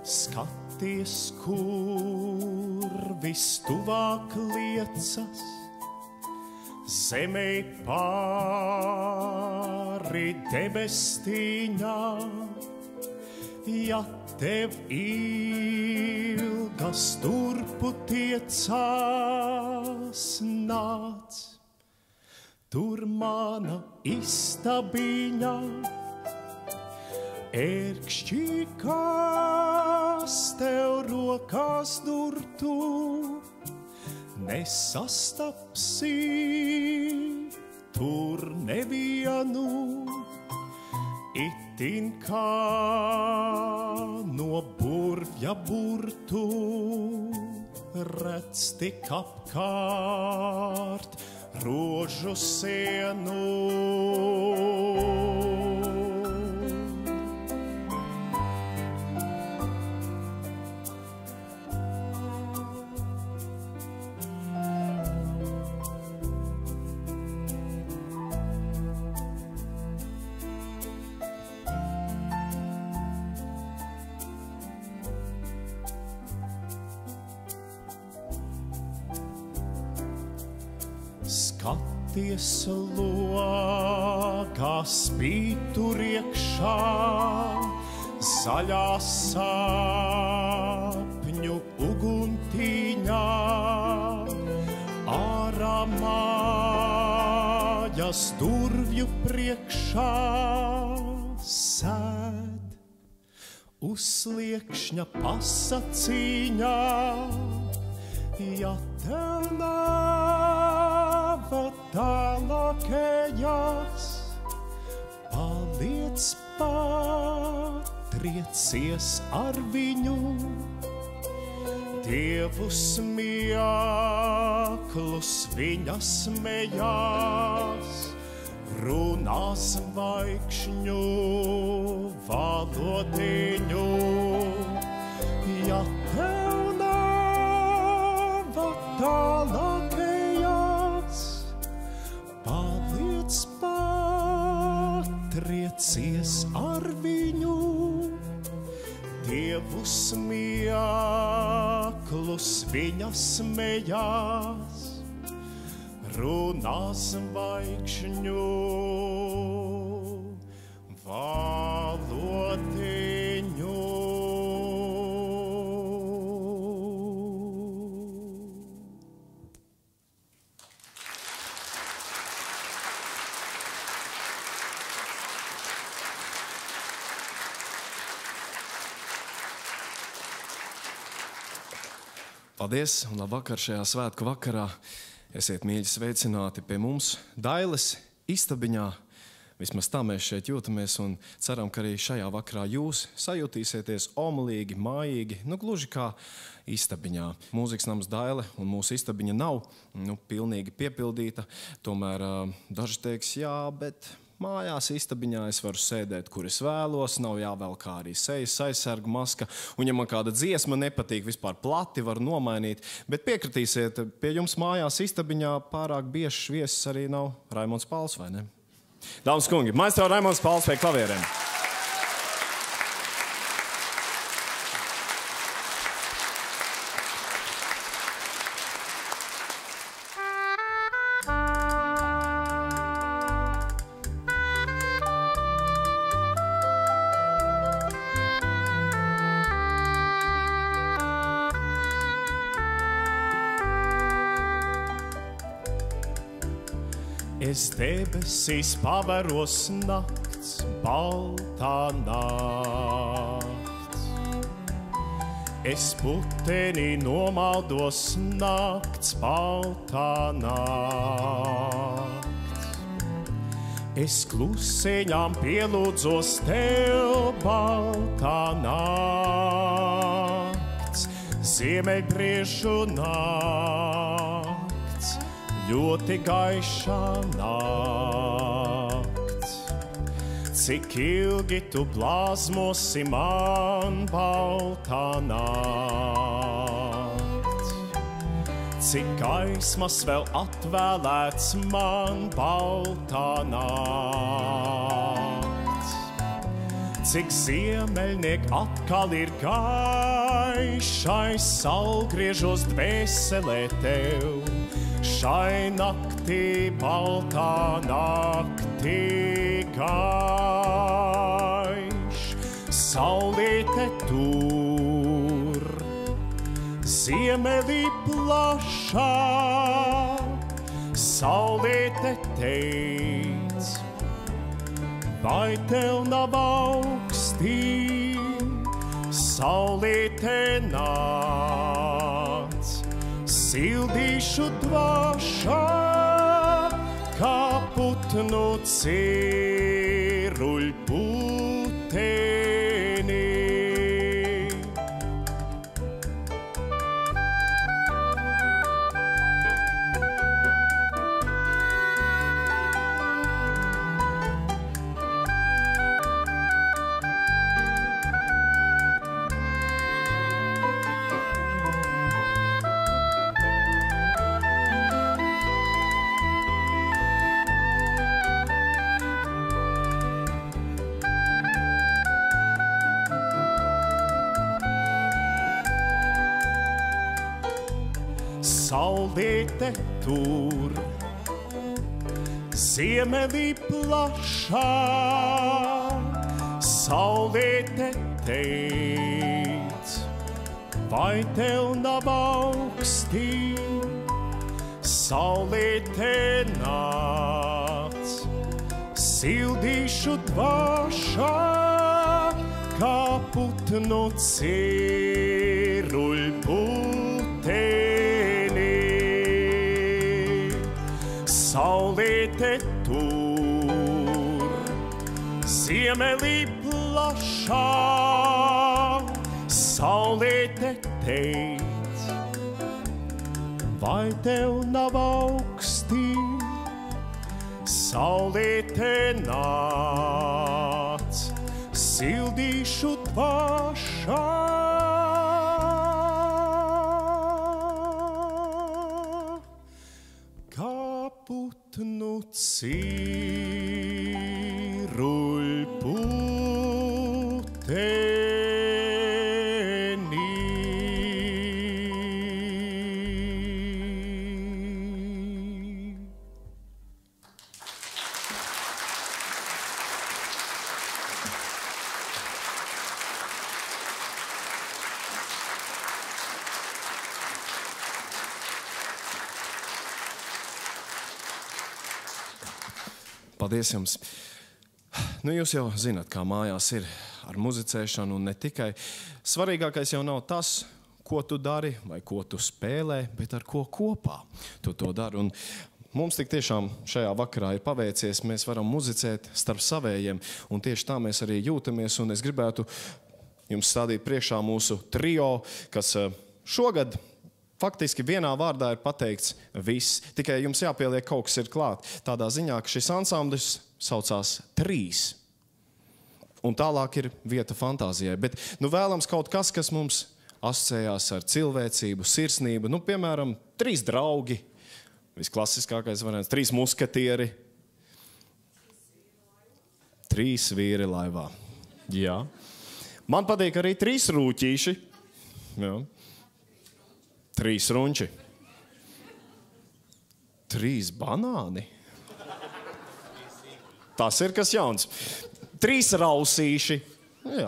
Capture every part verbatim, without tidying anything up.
Skaties, kur vistuvāk liecas, zemē pāri debestīņā, ja tev ilgas turpu tiecās, nāc, tur mana istabiņa, ērkšķi, kas tev rokās durtu, nesastapsi tur nevienu, itin kā no burvja burtu, redz tik apkārt rožu sienu. Skaties logā spītur iekšā, zaļā sapņu uguntīņā, ārā mājas durvju priekšā sēd, uz sliekšņa pasacīņā, ja tev nav tālākajās, paliec patriecies ar viņu, Dievu smieklus viņa smejās, runās vaikšņu valodiņu, ja tev nav tālākajās, paliec patriecies ar viņu, Dievu smieklus viņa smejās, runās vaikšņu valodiņu. Paldies un labvakar šajā svētku vakarā. Esiet mīļi sveicināti pie mums Dailes istabiņā. Vismaz tā mēs šeit jūtamies un ceram, ka arī šajā vakarā jūs sajutīsieties omulīgi, mājīgi, nu gluži kā istabiņā. Mūzikas nams Daile un mūsu istabiņa nav nu, pilnīgi piepildīta. Tomēr daži teiks, jā, bet mājās istabiņā es varu sēdēt, kur es vēlos, nav jāvelk arī sejas aizsargu maska, un ja man kāda dziesma nepatīk, vispār plati var nomainīt, bet piekritīsiet, pie jums mājās istabiņā pārāk biežs viesis arī nav Raimonds Pauls, vai ne? Dāmas kungi, maestro Raimonds Pauls pie klavierēm. Es debesīs paveros nakts, baltā nakts. Es putenī nomaldos nakts, baltā nakts. Es kluseņām pielūdzos tev, baltā nakts. Ziemeļbriežu nakts, ļoti gaišā nakts. Cik ilgi tu plāzmosi man, baltā nakts. Cik gaismas vēl atvēlēts man, baltā nakts. cik ziemeļniek atkal ir gaišais, saulgriežos dvēselē tev. Šai naktī, baltā naktī gaiš, saulīte tur, ziemelī plašā, saulīte teic, vai tev nav augstī, saulīte nāc, sildīšu dvašā, kā putnu ciruļputenī. Saulīte tur, ziemelī plašā, saulīte teic, vai tev nav augstī, saulīte nāc, sildīšu dvašā, kā putnu ciruļputenī. Saulīte tur, ziemelī plašā, saulīte teic, vai tev nav augstī, saulīte nāc, sildīšu dvašā. Putnu ciruļputenī. Paldies jums! Nu, jūs jau zināt, kā mājās ir ar muzicēšanu, un ne tikai. Svarīgākais jau nav tas, ko tu dari vai ko tu spēlē, bet ar ko kopā tu to dari. Un mums tik tiešām šajā vakarā ir paveicies, mēs varam muzicēt starp savējiem, un tieši tā mēs arī jūtamies. Un es gribētu jums stādīt priekšā mūsu trio, kas šogad faktiski vienā vārdā ir pateikts viss. Tikai jums jāpieliek kaut kas ir klāt. Tādā ziņā, ka šis ansamblis saucās Trīs. Un tālāk ir vieta fantāzijai. Bet nu, vēlams kaut kas, kas mums asociējās ar cilvēcību, sirsnību. Nu, piemēram, trīs draugi. Visklasiskākais variants. Trīs muskatieri. Trīs vīri laivā. Jā. Man patīk arī trīs rūķīši. Jā. Trīs runči. Trīs banāni. Tas ir kas jauns. Trīs rausīši. Jā.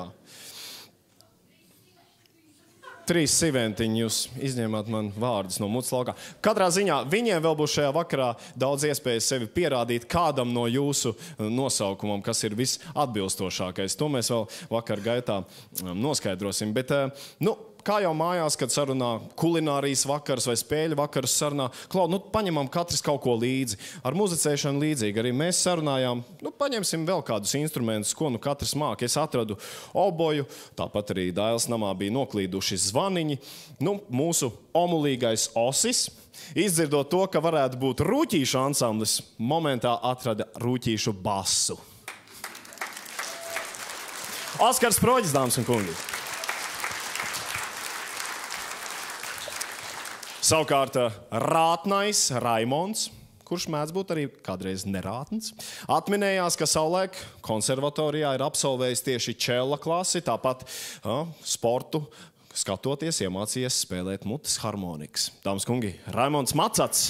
Trīs siventiņi, jūs izņēmāt man vārdus no mutes laukā. Katrā ziņā viņiem vēl būs šajā vakarā daudz iespējas sevi pierādīt kādam no jūsu nosaukumam, kas ir visatbilstošākais. To mēs vēl vakar gaitā noskaidrosim. Bet, nu, kā jau mājās, kad sarunā kulinārijas vakars vai spēļu vakars sarunā, Klau, nu, paņemam katrs kaut ko līdzi. Ar muzicēšanu līdzīgi. Arī mēs sarunājām, nu, paņemsim vēl kādus instrumentus, ko nu katrs māk. Es atradu oboju, tāpat arī Dailes namā bija noklīduši zvaniņi. Nu, mūsu omulīgais Osis, izdzirdot to, ka varētu būt rūķīšu ansamblis, momentā atrada rūķīšu basu. Oskars Proģis, dāmas un kungi. Savukārt rātnais Raimonds, kurš mēdz būt arī kādreiz nerātns, atminējās, ka savulaik konservatorijā ir absolvējis tieši čella klasi, tāpat ja, sportu skatoties, iemācījies spēlēt mutes harmonikas. Dāmas kungi, Raimonds Macats.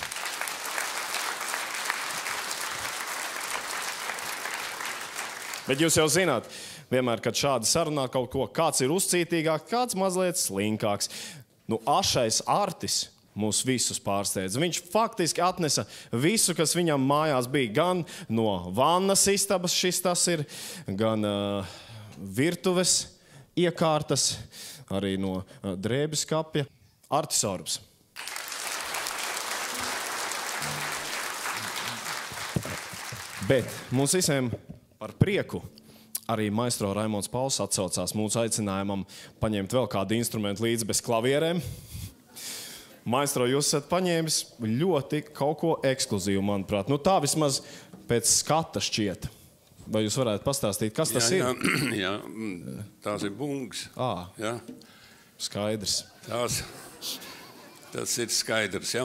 Bet jūs jau zināt, vienmēr, kad šādi sarunā kaut ko, kāds ir uzcītīgāk, kāds mazliet slinkāks. Nu, ašais Artis mūs visus pārsteidz. Viņš faktiski atnesa visu, kas viņam mājās bija. Gan no vannas istabas šis tas ir, gan uh, virtuves iekārtas, arī no uh, drēbes kapja. Artis Orbs. Bet mums visiem par prieku arī maestro Raimonds Pauls atsaucās mūsu aicinājumam paņemt vēl kādu instrumentu līdzi bez klavierēm. Maestro, jūs esat paņēmis ļoti kaut ko ekskluzīvu, manuprāt. Nu tā vismaz pēc skata šķiet. Vai jūs varētu pastāstīt, kas tas jā, ir? Jā, jā, tās ir bungas. Ā, jā. Skaidrs. Tās, tas ir skaidrs, jā.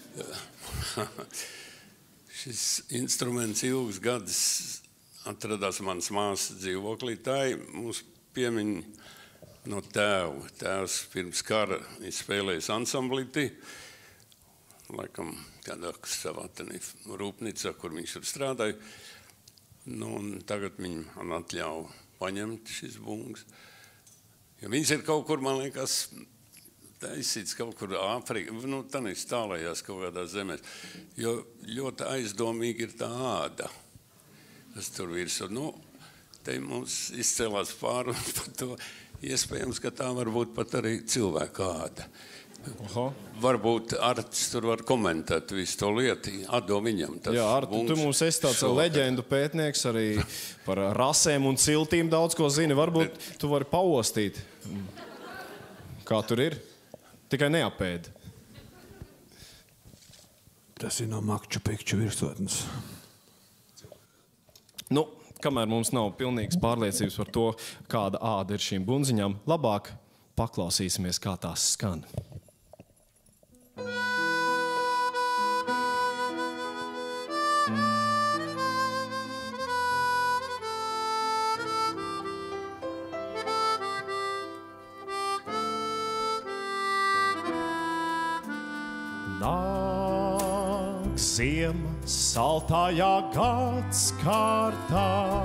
Šis instruments ilgus gadus atradās manas māsas dzīvoklī. Tā ir mūsu piemiņa no tēva. Tēvs pirms kara ir spēlējis ansamblītī, laikam kādā savā rūpnīcā, kur viņš tur strādāja. Nu, un tagad viņi man atļauj paņemt šis bungas. Jo viņš ir kaut kur, man liekas, taisīts kaut kur Āfrika, nu, tanīs tālējās kaut kādās zemēs. Jo ļoti aizdomīgi ir tā āda, kas tur virsū. Nu, te mums izcēlās pārunas par to. Iespējams, ka tā var būt pat arī cilvēka āda. Aha. Varbūt Artis tur var komentēt visu to lietu. Atdo viņam. Tas Jā, Arti, tu mums esi tāds leģendu pētnieks, arī par rasēm un ciltīm daudz ko zini. Varbūt Bet... tu vari paostīt, kā tur ir. Tikai neapēdi. Tas ir no Makču Pikču virsotnes. Nu, kamēr mums nav pilnīgas pārliecības par to, kāda āda ir šīm bunziņām, labāk paklausīsimies, kā tās skan. Nāk ziema saltajā gads kārtā,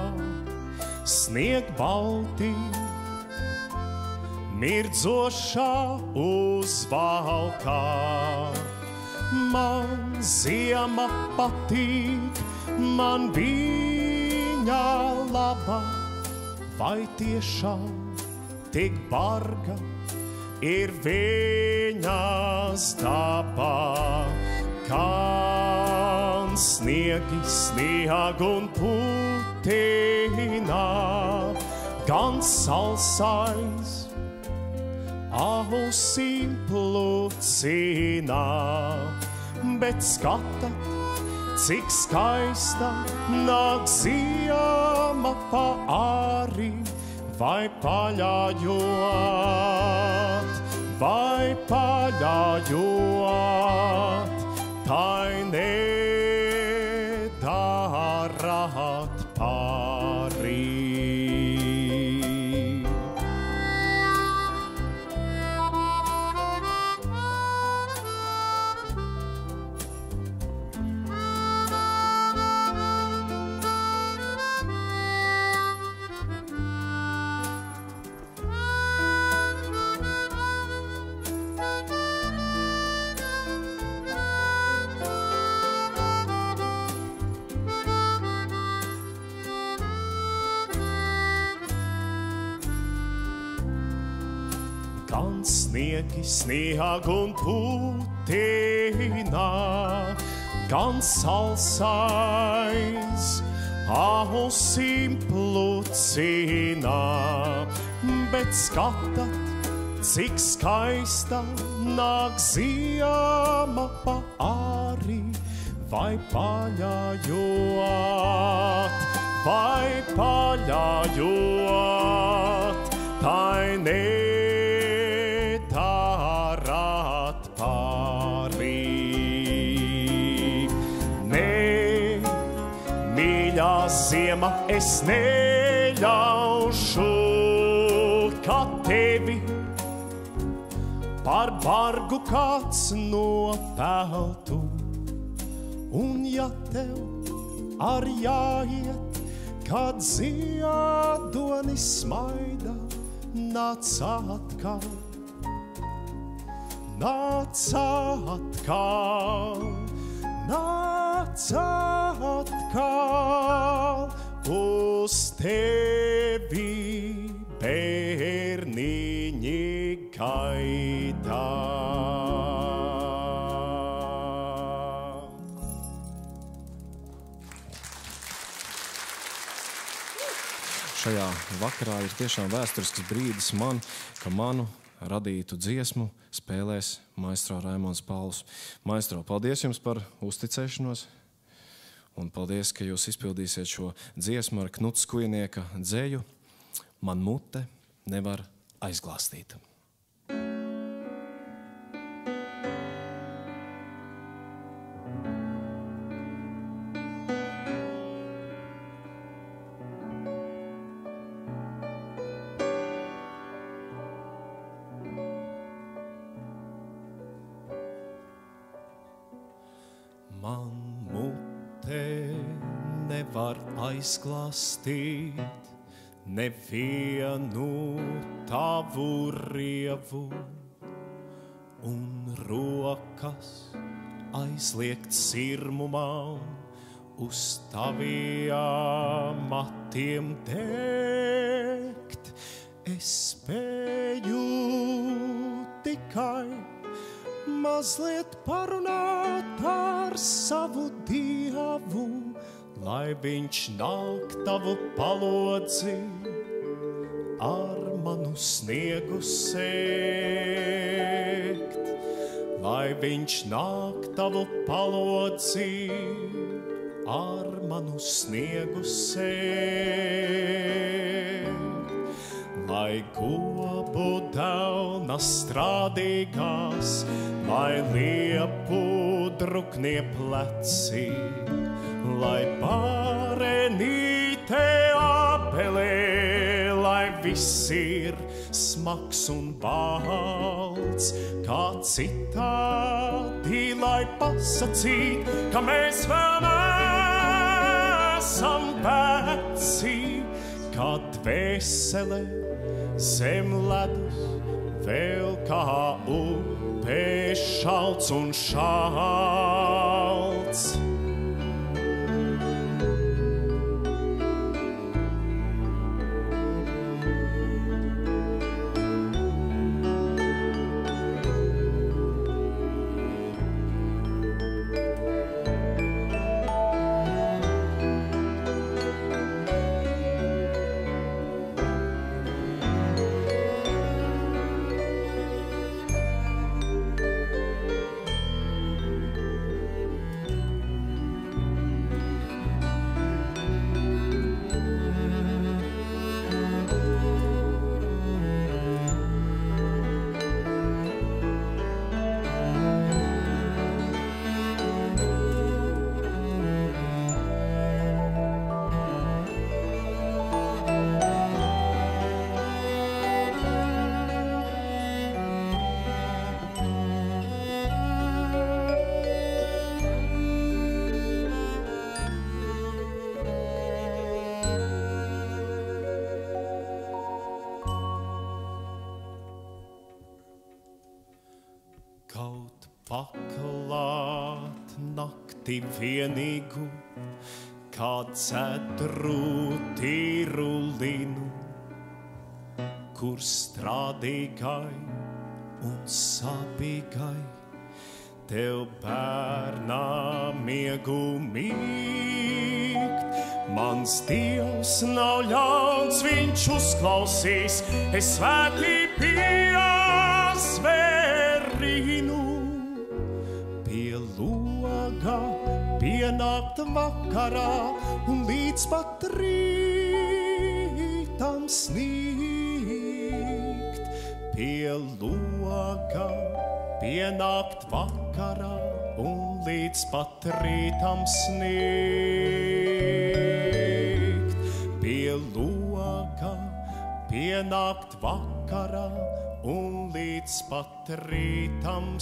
snieg balti, mirdzošā uzvalkā. Man ziema patīk, man viņa laba, vai tiešām tik barga ir viņas daba. Gan sniegi snieg un putina, gan salsais ausīm plucina, bet skatat, cik skaista nāk ziema pa arī, vai paļājot, vai paļājot, tai nedarāt pārī. Gan sniegi snieg un putina, gan salsais ausīm plucina, bet skatat, cik skaista nāk ziema pa arī, vai paļājot, vai paļājot, tai nedarāt pārī, ziema es neļaušu, ka tevi par bargu kāds nopeltu. Un ja tev ar jāiet, kad ziedonis smaida, nāc atkal, nāc atkal, nāc atkal, uz tevi bērniņi gaida. Šajā vakarā ir tiešām vēsturisks brīdis man, ka manu radītu dziesmu spēlēs maestro Raimonds Pauls. Maestro, paldies jums par uzticēšanos un paldies, ka jūs izpildīsiet šo dziesmu ar Knuts Kujnieka dzeju Man mute nevar aizglāstīt. Man mute nevar aizklāstīt nevienu tavu rievu, un rokas aizliegt sirmumā uz taviem matiem degt. Es spēju tikai mazliet parunāt ar savu Dievu, lai viņš nāk tavu palodzi ar manu sniegu sēkt. Lai viņš nāk tavu palodzi ar manu sniegu sēkt. Lai gobu dauna strādīgās, lai liepu druknie pleci, lai pārenīte apelē, lai viss ir smags un balts, kā citādi, lai pasacīt, ka mēs vēl neesam veci, kā dvēsele zem ledus, vēl kā upē šalts un šalts. Kaut paklāt nakti vienīgu, kā cedru tīru linu, kur strādīgai un sāpīgai tev bērnā miegu mīgt. Mans Dievs nav ļauns, viņš uzklausīs, es svētī piesvērinu. Pie loga pienākt vakarā un līdz pat rītam snīgt. Pie loga pienākt vakarā un līdz pat rītam sniegt. pienākt vakarā un līdz pat rītam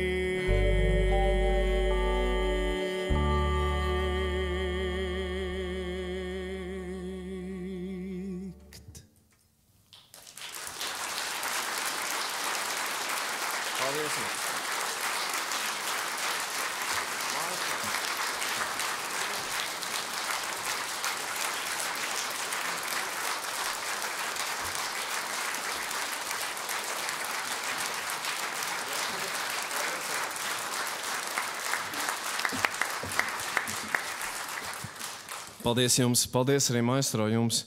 sniegt. Paldies! Paldies jums, paldies arī maestro jums,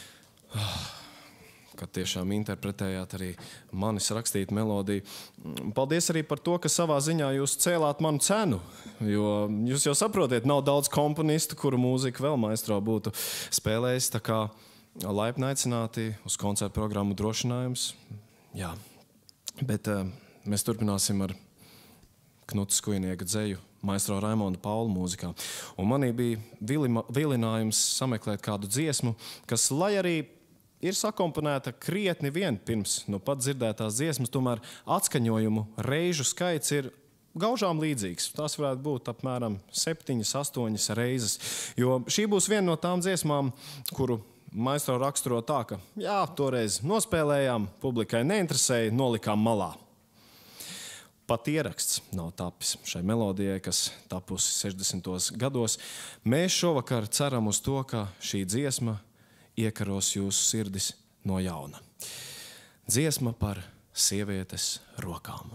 ka tiešām interpretējāt arī manis rakstītu melodiju. Paldies arī par to, ka savā ziņā jūs cēlāt manu cenu, jo jūs jau saprotiet, nav daudz komponistu, kuru mūziku vēl maestro būtu spēlējis, tā kā laipni aicināti uz koncertu programmu Drošinājums. Jā, bet uh, mēs turpināsim ar Knuta Skujnieka dzeju maestro Raimonda Paula mūzikā. Un manī bija vilinājums sameklēt kādu dziesmu, kas, lai arī ir sakomponēta krietni vien pirms nu pat dzirdētās dziesmas, tomēr atskaņojumu reižu skaits ir gaužām līdzīgs. Tās varētu būt apmēram septiņas, astoņas reizes, jo šī būs viena no tām dziesmām, kuru maestro raksturo tā, ka jā, toreiz nospēlējām, publikai neinteresēja, nolikām malā. Pat ieraksts nav tapis šai melodijai, kas tapusi sešdesmitos gados. Mēs šovakar ceram uz to, ka šī dziesma iekaros jūsu sirdis no jauna. Dziesma par sievietes rokām.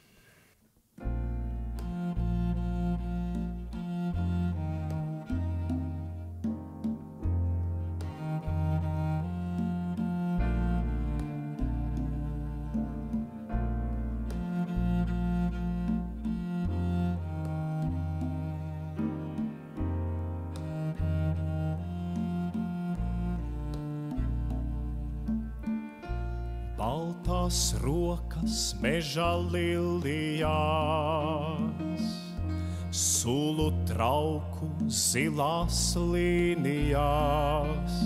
Baltās rokas meža lilijās, sulu trauku zilās līnijās,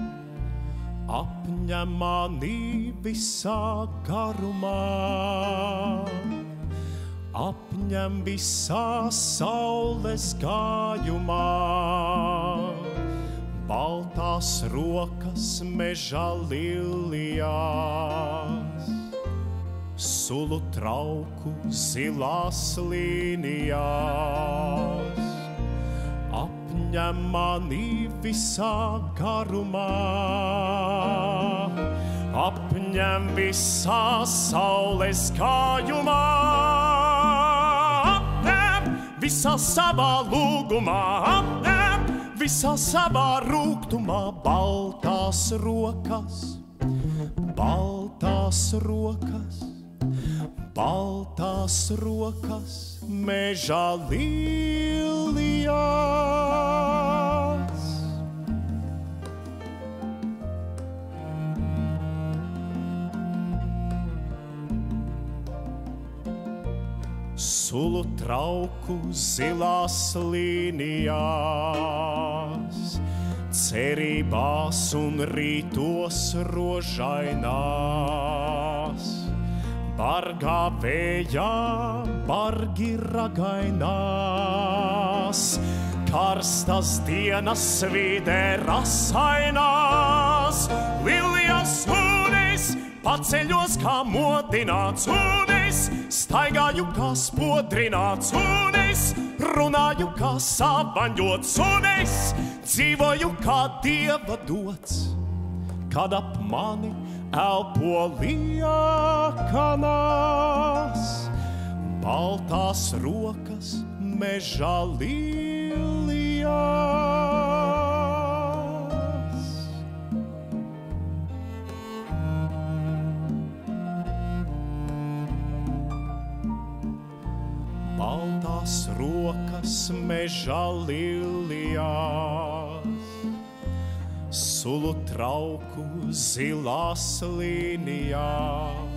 apņem mani visā garumā, apņem visā saules gājumā. Baltās rokas meža lilijās, sulu trauku zilās līnijās, apņem mani visā garumā, apņem visā saules gājumā, apņem visā savā lūgumā, apņem visā savā rūgtumā. Baltās rokas, baltās rokas, baltās rokas meža lilijās. Sulu trauku zilās līnijās, cerībās un rītos rožainās, bargā vējā, bargi ragainās, karstas dienas vidē rasainās, lilijas unis paceļos kā modināts, un es staigāju kā spodrināts, un es runāju kā savaņots, un es dzīvoju kā dieva dots, kad ap mani elpo liekanas. Baltās rokas meža lilijās. Baltās rokas meža lilijās, sulu trauku zilās līnijās.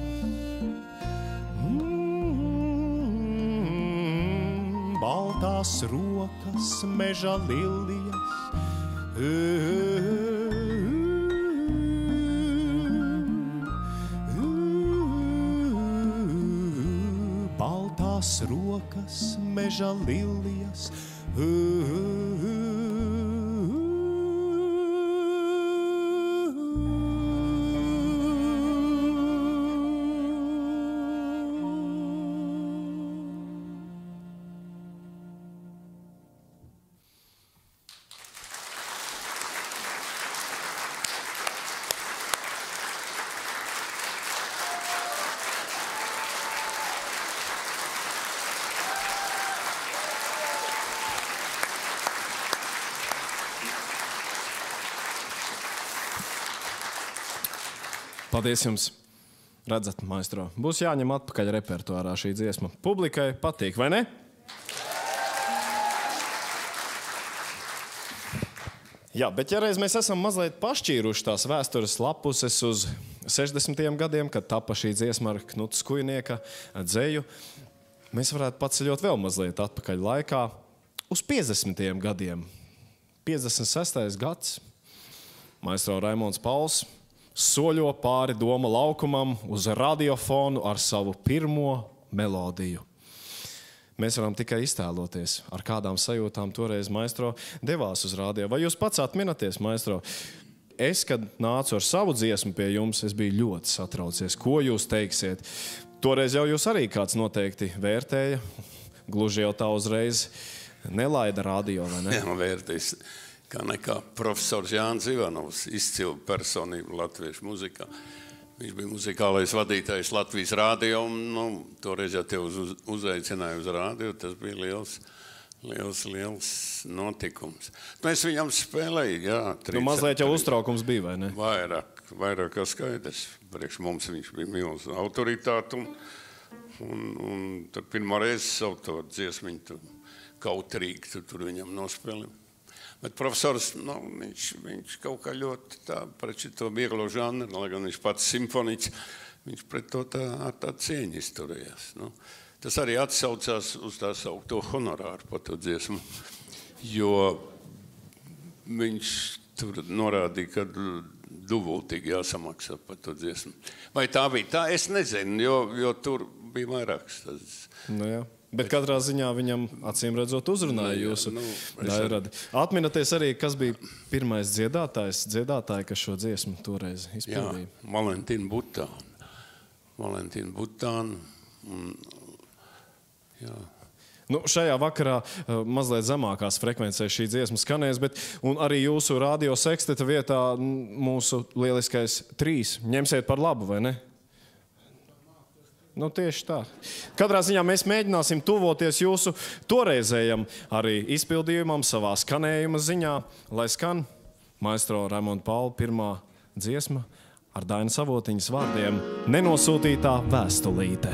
Mm, baltās rokas meža lilijas. tavās rokas meža lilijas. Uh, uh, uh. Paldies jums! Redzat, maestro, būs jāņem atpakaļ repertuārā šī dziesma. Publikai patīk, vai ne? Jā, bet ja reiz mēs esam mazliet pašķīruši tās vēstures lapuses uz sešdesmitajiem gadiem, kad tapa šī dziesma ar Knuta Skujnieka dzeju, mēs varētu paceļot vēl mazliet atpakaļ laikā uz piecdesmitajiem gadiem. piecdesmit sestais gads, maestro Raimonds Pauls soļo pāri doma laukumam uz radiofonu ar savu pirmo melodiju. Mēs varam tikai iztēloties, ar kādām sajūtām toreiz maestro devās uz radio. Vai jūs pats atminaties, maestro? Es, kad nācu ar savu dziesmu pie jums, es biju ļoti satraucies. Ko jūs teiksiet? Toreiz jau jūs arī kāds noteikti vērtēja, gluži jau tā uzreiz nelaida radio, vai ne? Jā, vērtēs. Kā nekā profesors Jānis Ivanovs, izcila personība latviešu muzikā. Viņš bija muzikālais vadītājs Latvijas radio, un nu, toreiz jau tev uz, uzaicināja uz radio, tas bija liels, liels, liels notikums. Mēs viņam spēlēja, jā. Nu, mazliet jau uztraukums bija, vai ne? Vairāk, vairāk kā skaidrs. Priekš mums viņš bija milz autoritāte, un, un, un tad pirmā reize savu to dziesmiņu, tu kautrīgi tu tur viņam nospēlēja. Bet profesors, nu, viņš, viņš kaut kā ļoti tā, pret šito vieglo žanru, lai gan viņš pats simfoniķis, viņš pret to tā, ar tā cieņu izturējās. Nu, tas arī atsaucās uz tā saukto honorāru par to dziesmu, jo viņš tur norādīja, ka dubultīgi jāsamaksā par to dziesmu. Vai tā bija tā? Es nezinu, jo, jo tur bija vairāks. Tas... Nu jā. Bet katrā ziņā viņam, acīm redzot, uzrunāja jūsu nu, dairadi. Atminaties arī, kas bija pirmais dziedātājs, dziedātāji, kas šo dziesmu toreiz izpildīja? Jā, Valentīna Butāna. Valentīna Butāna. Un, jā. Nu, šajā vakarā uh, mazliet zemākās frekvencēs šī dziesma skanēs, bet un arī jūsu radio seksteta vietā mūsu lieliskais trīs. Ņemsiet par labu, vai ne? Nu, tieši tā. Katrā ziņā mēs mēģināsim tuvoties jūsu toreizējam arī izpildījumam savā skanējuma ziņā, lai skan maestro Raimonda Paula pirmā dziesma ar Dainas Avotiņas vārdiem Nenosūtītā vēstulīte.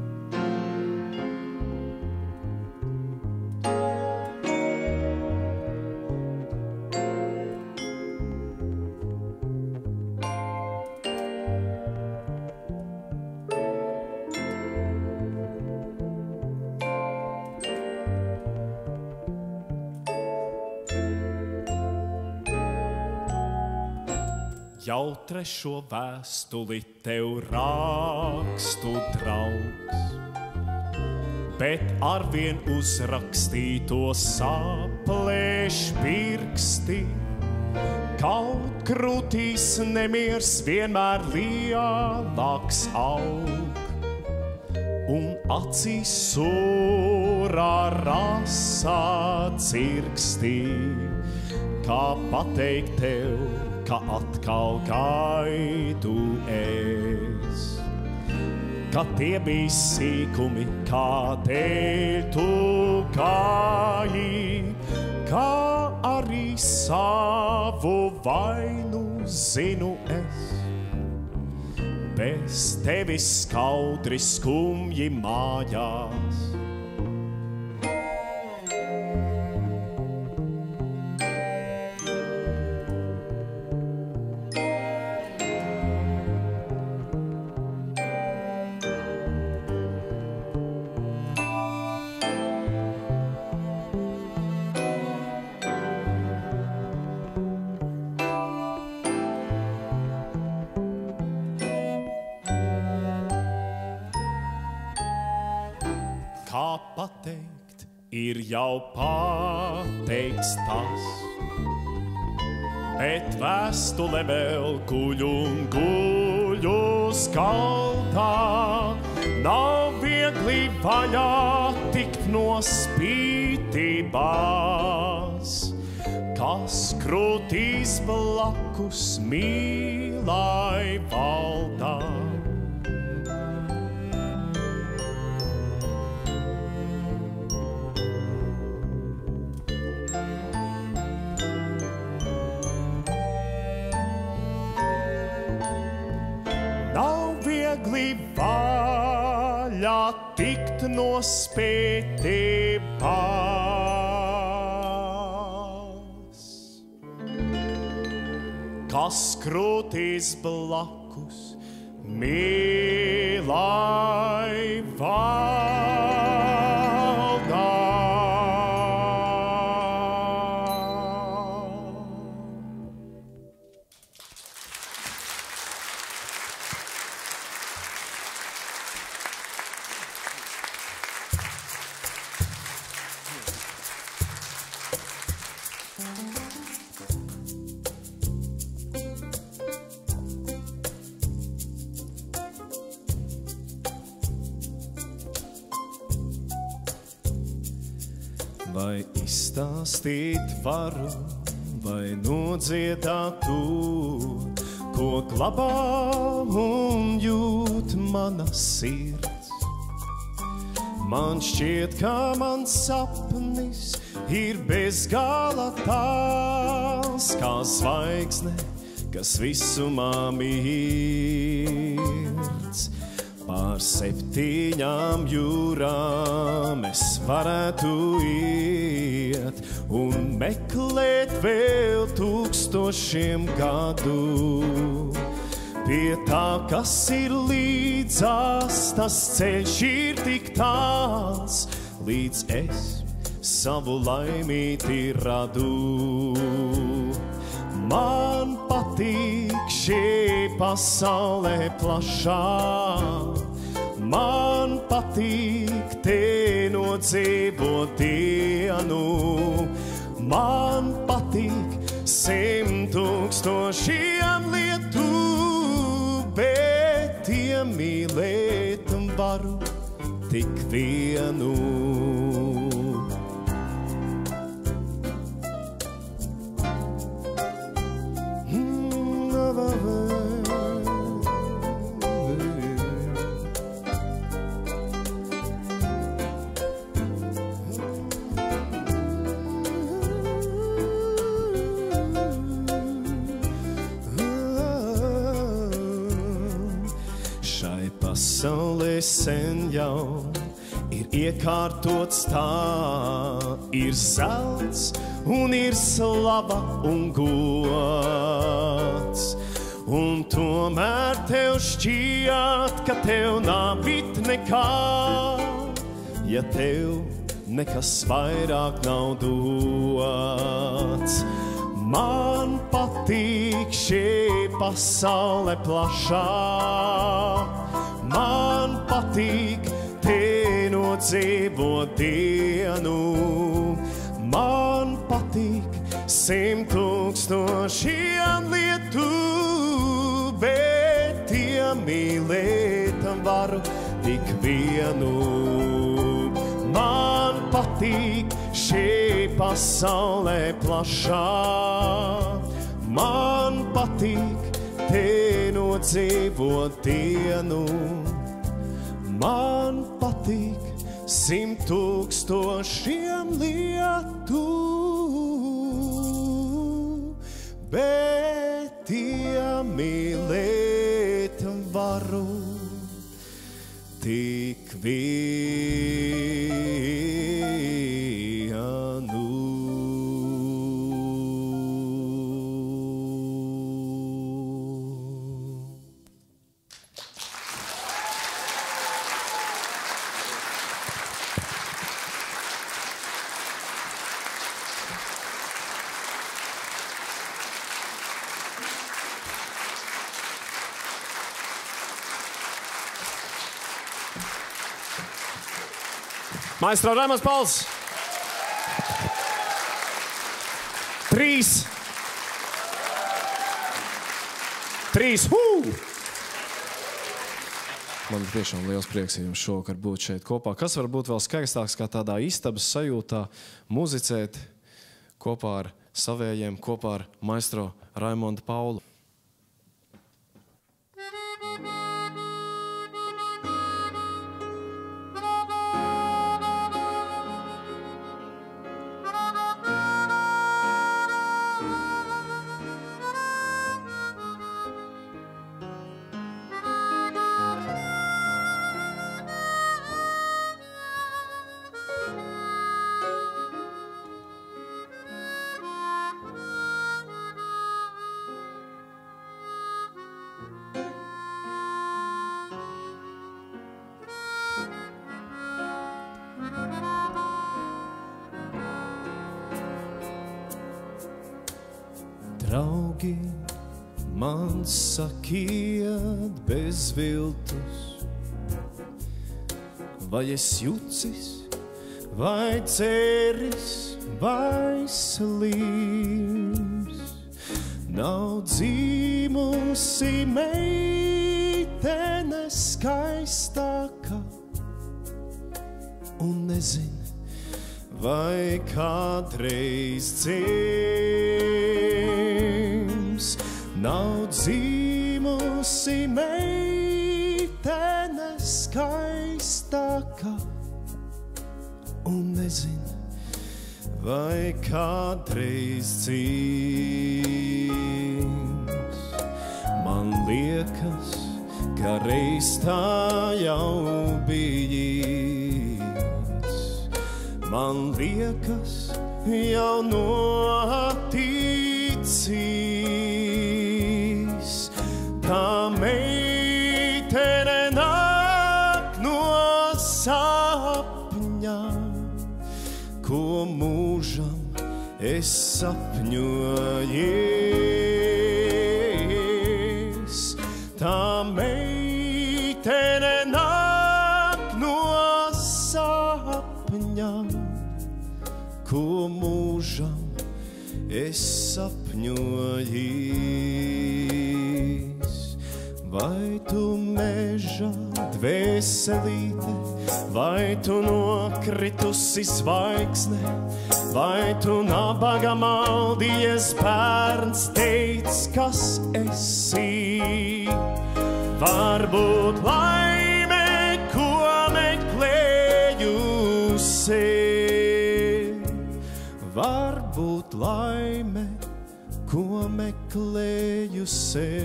Jau trešo vēstuli tev rakstu, draugs, bet arvien uzrakstīto saplēš pirksti. Kaut krūtīs nemiers vienmēr lielāks aug, un acīs sūrā rasa cirkstī, kā pateikt tev, ka atkal gaidu es. Ka tie bija sīkumi, kādēļ tu gāji, kā arī savu vainu zinu es. Bez tevis skaudri skumji mājās. kā pateikt, ir jau pateikts tas. Bet vēstule vēl guļ un guļ uz galda. Nav viegli vaļā tikt no spītībās, kas krūtīs blakus mīlai valdā. Viegli vaļā tikt no spētībās, kas krūtīs blakus mīlai valdā. Vai izstāstīt varu, vai nodziedāt to, ko glabā un jūt mana sirds. Man šķiet, ka mans sapnis ir bezgala tāls, kā zvaigzne, kas visumā mirdz. Pār septiņām jūrām es varētu iet un meklēt vēl tūkstošiem gadu. Pie tā, kas ir līdzās, tas ceļš ir tik tāls, līdz es savu laimīti radu. Man patīk šī pasaulē plašā, man patīk te nodzīvot dienu, man patīk simt tūkstošiem lietu, bet iemīlēt varu tik vienu. Pasaulē sen jau ir iekārtots tā, ir zelts un ir slava un gods. Un tomēr tev šķiet, ka tev nav it nekā, ja tev nekas vairāk nav dots. Man patīk šī pasaule plašā, man patīk te nodzīvot dienu, man patīk simt tūkstošiem lietu, bet iemīlēt varu tik vienu. Man patīk šī pasaulē plašā, man patīk te nodzīvot dienu, man patīk simt tūkstošiem lietu, bet iemīlēt varu tik vienu. Maestro Raimonds Pauls. Trīs. Trīs. Hū! Man ir tiešām liels prieks jums šovakar būt šeit kopā. Kas var būt vēl skaistāks kā tādā istabas sajūtā muzicēt kopā ar savējiem, kopā ar maestro Raimondu Paulu. Draugi man sakiet bez viltus, vai es jucis, vai dzēris, vai slims. Nav dzīmusi meitene skaistāka, un nezin, vai kādreiz dzims. Nav dzīmusi meitene skaistāka, un nezin, vai kādreiz dzims. Man liekas, ka reiz tā jau bijis. Man liekas, jau noticis. Tā meitene nāk no sapņa, ko mūžam es sapņojies. Tā meitene nāk no sapņa, ko mūžam es sapņojies. Vai tu meža dvēselīte, vai tu nokritusi zvaigzne, vai tu nabaga maldījies bērns, teic, kas esi. Varbūt laime, ko meklējusi, varbūt laime, ko meklējusi,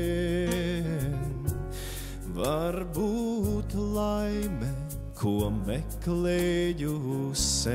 varbūt laime, ko meklējusi.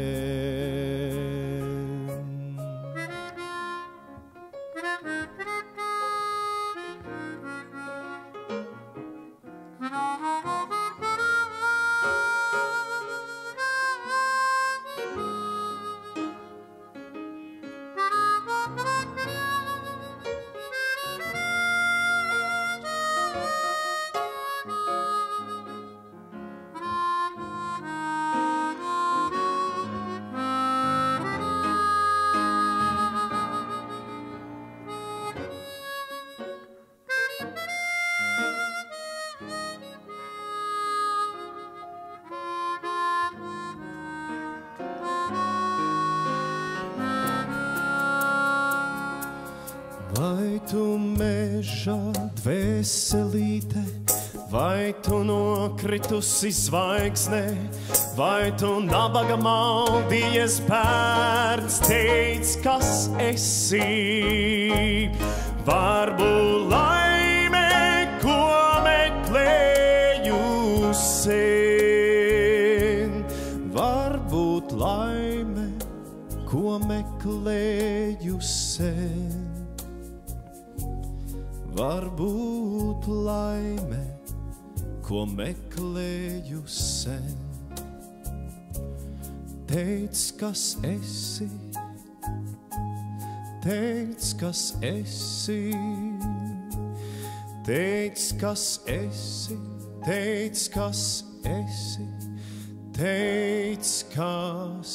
Vai tu meža dvēselīte, vai tu nokritusi zvaigzne, vai tu nabaga maldījies bērns, teic, kas esi. Varbūt laime, ko meklējusi, varbūt laime, ko meklējusi. Varbūt laime, ko meklēju sen. Teic, kas esi, teic, kas esi, teic, kas esi, teic, kas esi, teic, kas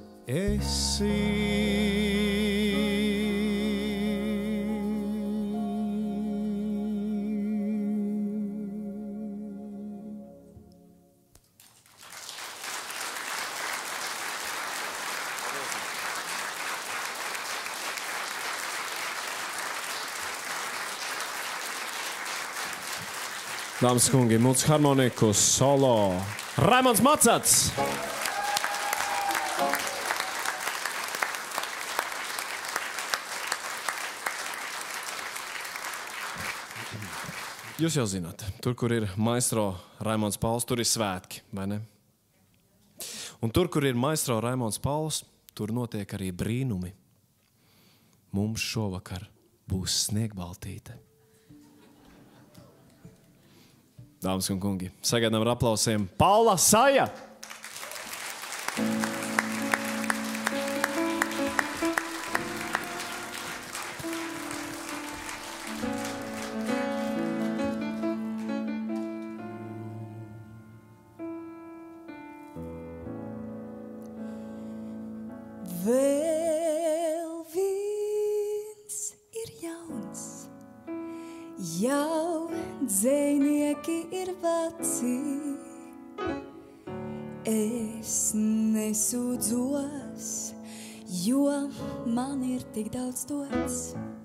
esi. Dāmas kungi, mūsu harmoniku solo Raimonds Macats. Jūs jau zināt, tur, kur ir maestro Raimonds Pauls, tur ir svētki, vai ne? Un tur, kur ir maestro Raimonds Pauls, tur notiek arī brīnumi. Mums šovakar būs sniegbaltīte. Dāmas un kungi, sagaidām ar aplausiem Paula Saja! Vēl viens ir jauns, jau dzejnieki ir veci. Es nesūdzos, jo man ir tik daudz dots.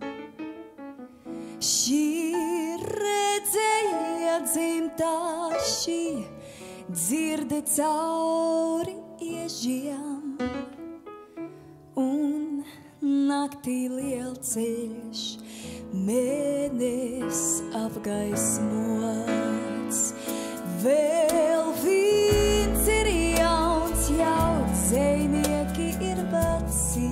Šī redzēja dzimtā, šī dzirde cauri iežiem. Un naktī lielceļš, mēnes apgaismots. Vēl viens ir jauns, jau dzejnieki ir veci.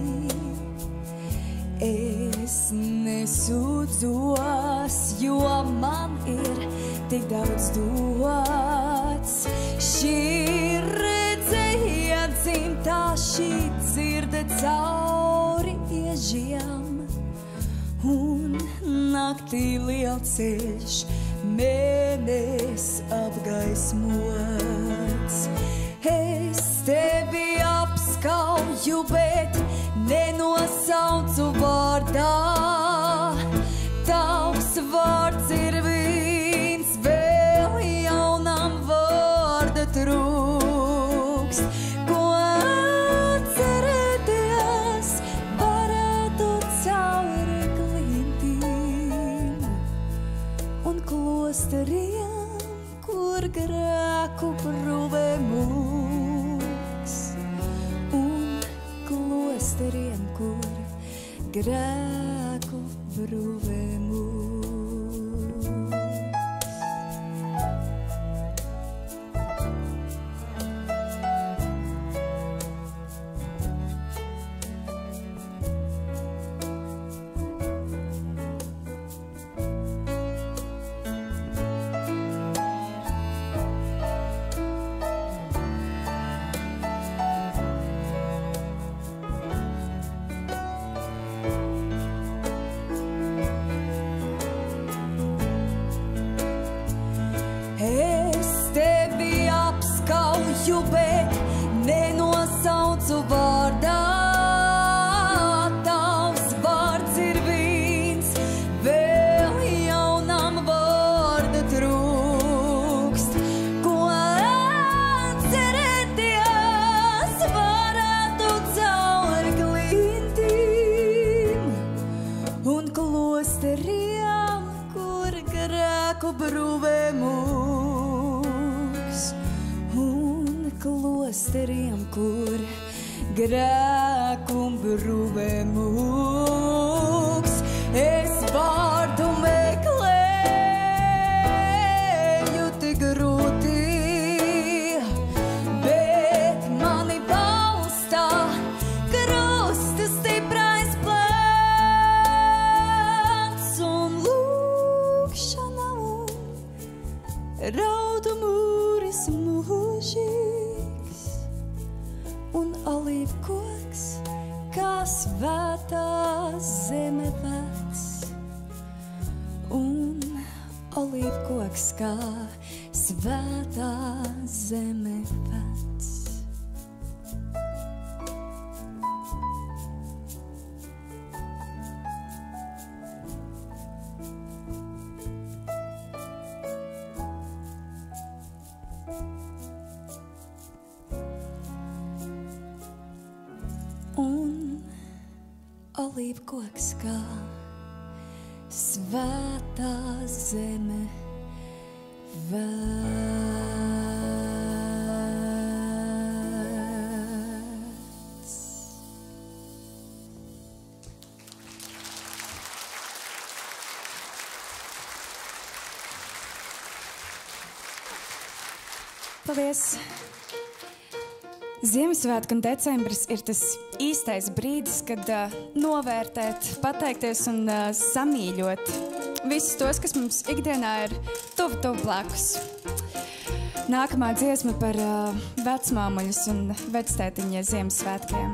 Es nesūdzos, jo man ir tik daudz dots. Šī redzēja dzimtā, šī dzirde cauri iežiem. Un naktī lielceļš, mēnes apgaismots. Es tevi apskauju, bet nenosaucu vārdā. Tavs vārds ir viens, vēl jaunam vārda trūkst. Ko atcerēties varētu cauri klintīm un klosteriem, kur grēku bruvē mūks. Un klosteriem, kur grēku bruvē mūks. Es tevi apskauju, bet nenosaucu vārdā. Tavs vārds ir viens, vēl jaunam vārda trūkst. Ko atcerēties varētu cauri klintīm un klosteriem, kur grēku bruvē mūks. Un klosteriem, kur grēku bruvē mūks. Es vārdu meklēju tik grūti, bet mani balstā krusta stiprais plēns. Un lūkšana un raudu mūris mūžīgs. Un olīvkoks, kā svētā zeme vecs. Un olīvkoks, kā svētā zeme vecs. olīvu koks kā svētā zeme vērts. Paldies! Ziemassvētku un decembris ir tas īstais brīdis, kad uh, novērtēt, pateikties un uh, samīļot visus tos, kas mums ikdienā ir tuvu, tuvu blakus. Nākamā dziesma par uh, vecmāmuļas un vectētiņa Ziemassvētkiem.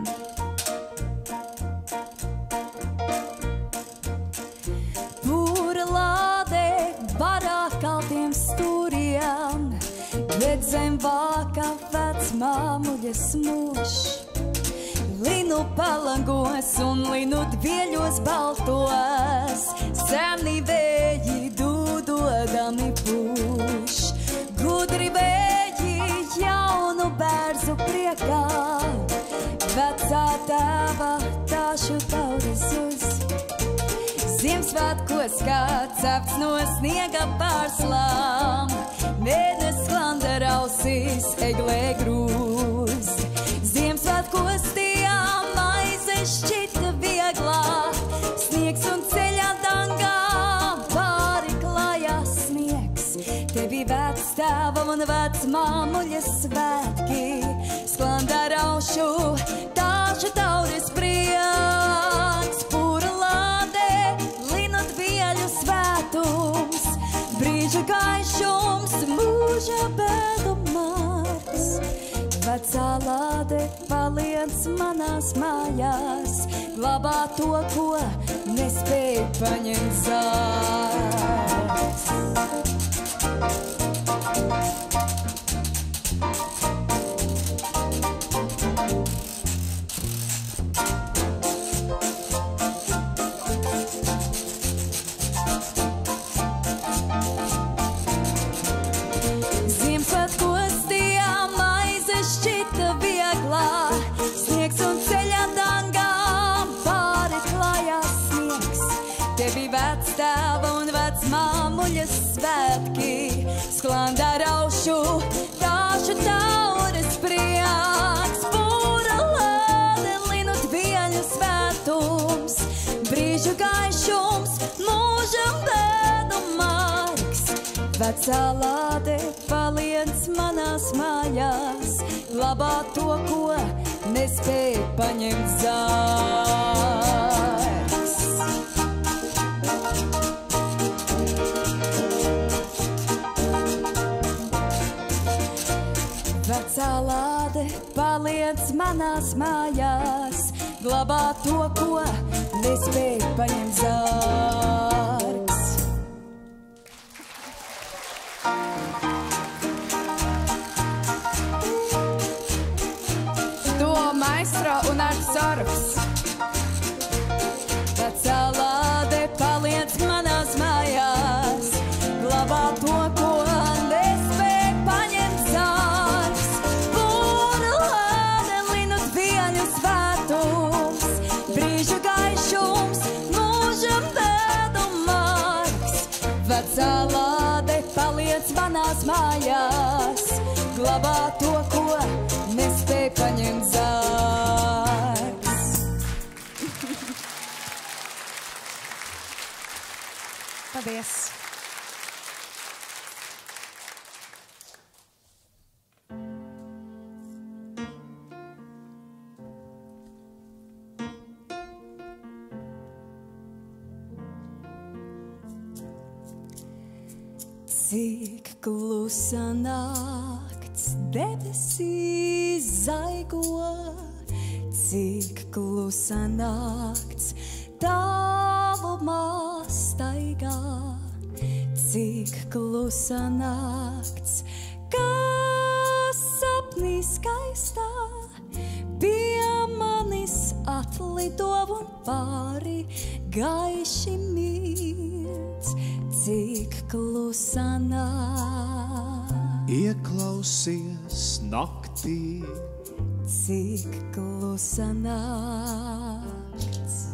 Pūra lādē barā kaltiem stūriem, bet zem vāka vecmāmuļas mūž. Linu palangos un linu dvieļos baltos, seni vēji dūdodami pūš. Gudri vēji jaunu bērzu priekā, vecā tēva tāšu tauras uz. Ziemassvētkos kā cepts no sniega pārslām, mēnes sklanda rausīs eglē grūz. Ziemassvētkos tijā maize šķita vieglā, sniegs un ceļā dangā pāri klājās sniegs. Tevi vectēva un vecmāmuļas svētki, sklanda raušu tāšu tauras prieks. Pūra lādē linot vieļu svētums, brīža gaišums, mūža bēdu mārs. Vecā lāde paliec manās mājās, glabā to, ko nespēj paņemt zārs. Ziemassvētkos tijā maize šķita vieglā, sniegs un ceļā dangā pāri klājās sniegs. Tevi vectēva un vecmāmuļas svētki, sklanda raušu tāšu tauras prieks. Pūra lāde linot vieļu svētums, brīžu gaišums, mūžam bēdu margs. Vecā lāde paliec manās mājās, glabā to, ko nespēj paņemt zārs. Vecā lāde paliec manās mājās, glabā to, ko nespēj paņemt zārgs. To maestro un Arsorovs. Vecā lāde paliec manās mājās, glabā to, ko nespēj paņemt zārgs. Pūra lāde linot vieļu svētums, brīžu gaišums, mūžam bēdu margs. Vecā lāde paliec manās mājās, glabā to, ko nespēj paņemt zārgs. Paldies! Cik klusa nakts debesīs zaigo, cik klusa nakts tālumā staigā, cik klusa nakts, kā sapnī skaistā, pie manis atlido un pāri gaiši mirdz. Cik klusa nakts, Ieklausies naktī, cik klusa nakts,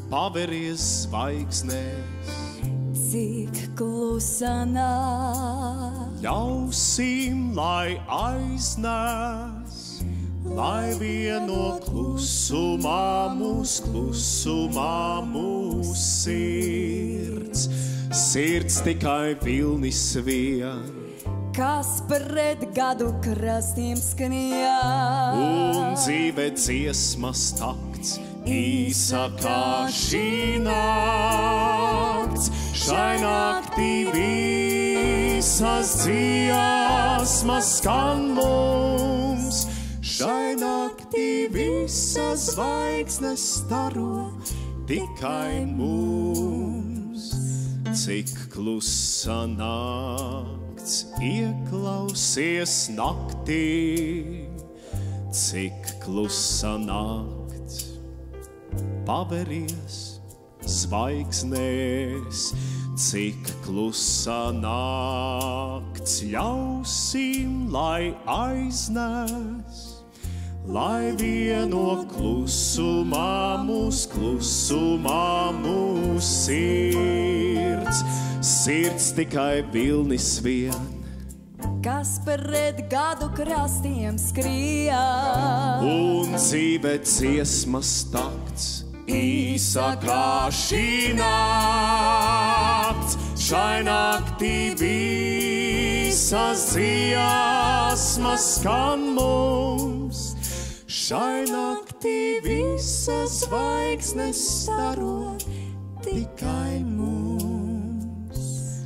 paveries zvaigznēs. Cik klusa nāk, Ļausim, lai aiznes, lai vieno klusumā mūs, klusumā mūs sirds. Sirds tikai vilnis vien, kas pret gadu krastiem skrien. un dzīve dziesmas takts, īsa kā šī nakts. Šai naktī visas dziesmas skan mums, šai naktī visas zvaigznes staro tikai mums. Cik klusa nakts, ieklausies naktī, cik klusa nakts, paveries zvaigznēs, cik klusa nakts, ļausim, lai aiznes, lai vieno klusumā mūs, klusumā mūs sirds. Sirds tikai vilnis vien, kas pret gadu krastiem skrien. un dzīve dziesmas takts, īsa kā šī nakts. Šai naktī visas dziesmas skan mums, šai naktī visas zvaigznes staro tikai mums.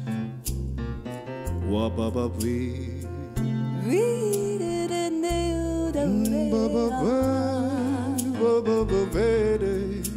Wabababī, bababē, babababē.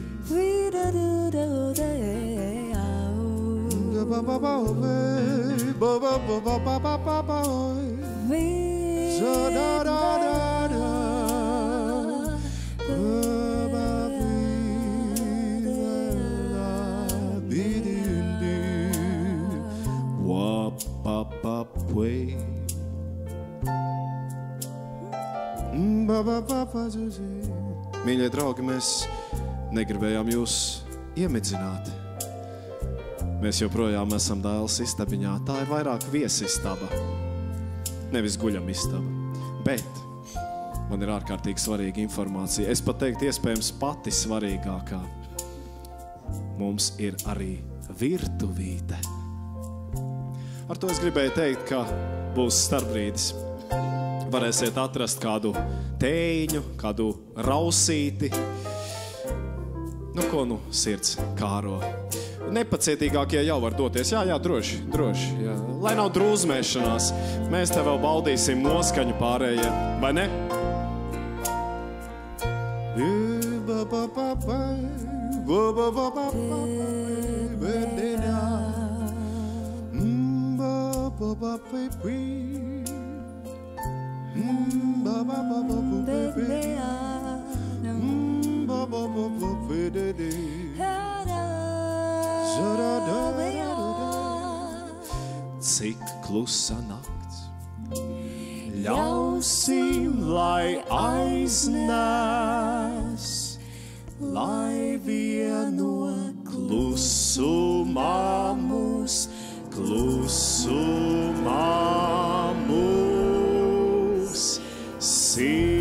Mīļie draugi, mēs negribējām jūs iemidzināt. Mēs joprojām esam Dailes istabiņā. Tā ir vairāk viesistaba, nevis guļamistaba. Bet man ir ārkārtīgi svarīga informācija. Es pat teiktu, iespējams, pati svarīgākā. Mums ir arī virtuvīte. Ar to es gribēju teikt, ka būs starpbrīdis. Varēsiet atrast kādu tēņu, kādu rausīti. Nu, ko nu sirds kāro. Nepacietīgākie jau var doties. Jā, jā, droši, droši. Jā. Lai nav drūzmēšanās, mēs te vēl baudīsim noskaņu pārējie, vai ne? Cik klusa nakts, ļausim, lai aiznes, lai vieno klusumā mūs, klusumā mūs sirds.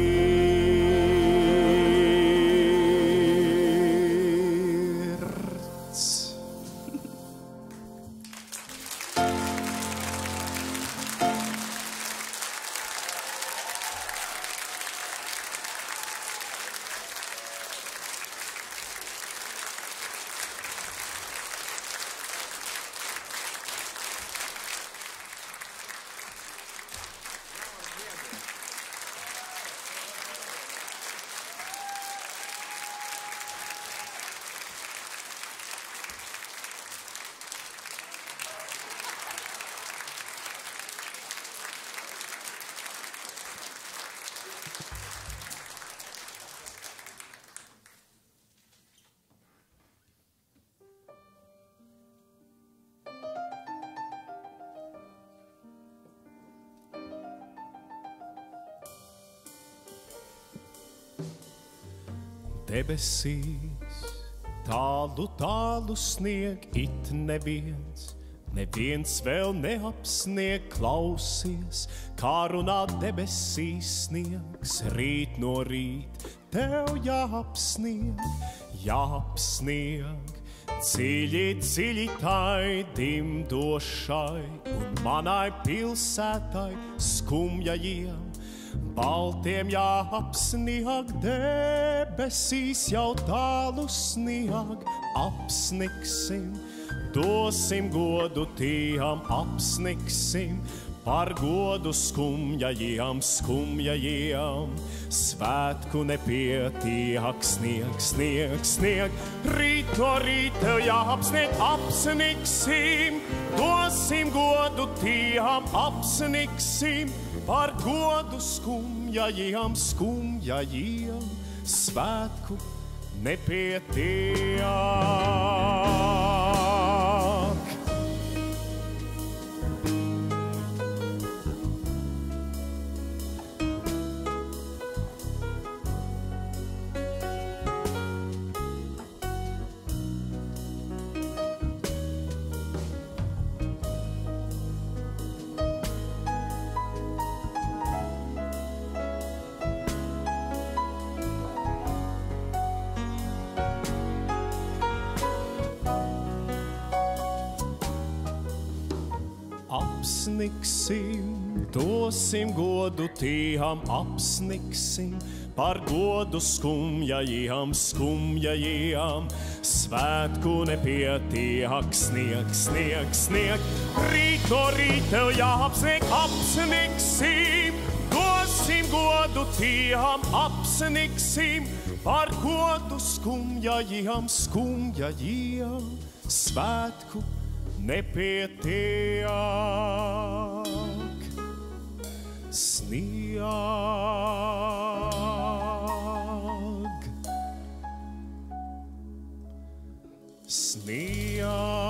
Debesīs tālu, tālu snieg, it neviens, neviens vēl neapsnieg, klausies, kā runā debesīs sniegs, rīt no rīt, tev jāapsnieg, jāapsnieg, dziļi, dziļi tai dimdošai un manai pilsētai skumjajiem, baltiem jāapsnieg, debesīs jau tālu snieg, apsniksim, dosim godu tiem, apsniksim, par godu skumjajiem, skumjajiem, svētku nepietiek, snieg, snieg, snieg, rīt no rīt tev jāapsnieg, apsniksim, dosim godu tiem, apsniksim, par godu skumjajiem, skumjajiem, svētku nepietiek. Apsniksim, dosim godu tiem, apsniksim, par godu skumjajiem, skumjajiem, svētku nepietiek, snieg, snieg, snieg, rīt no rīt tev jāapsnieg, apsniksim, dosim godu tiem, apsniksim, par godu skumjajiem, skumjajiem, svētku nepietiek, snieg, snieg.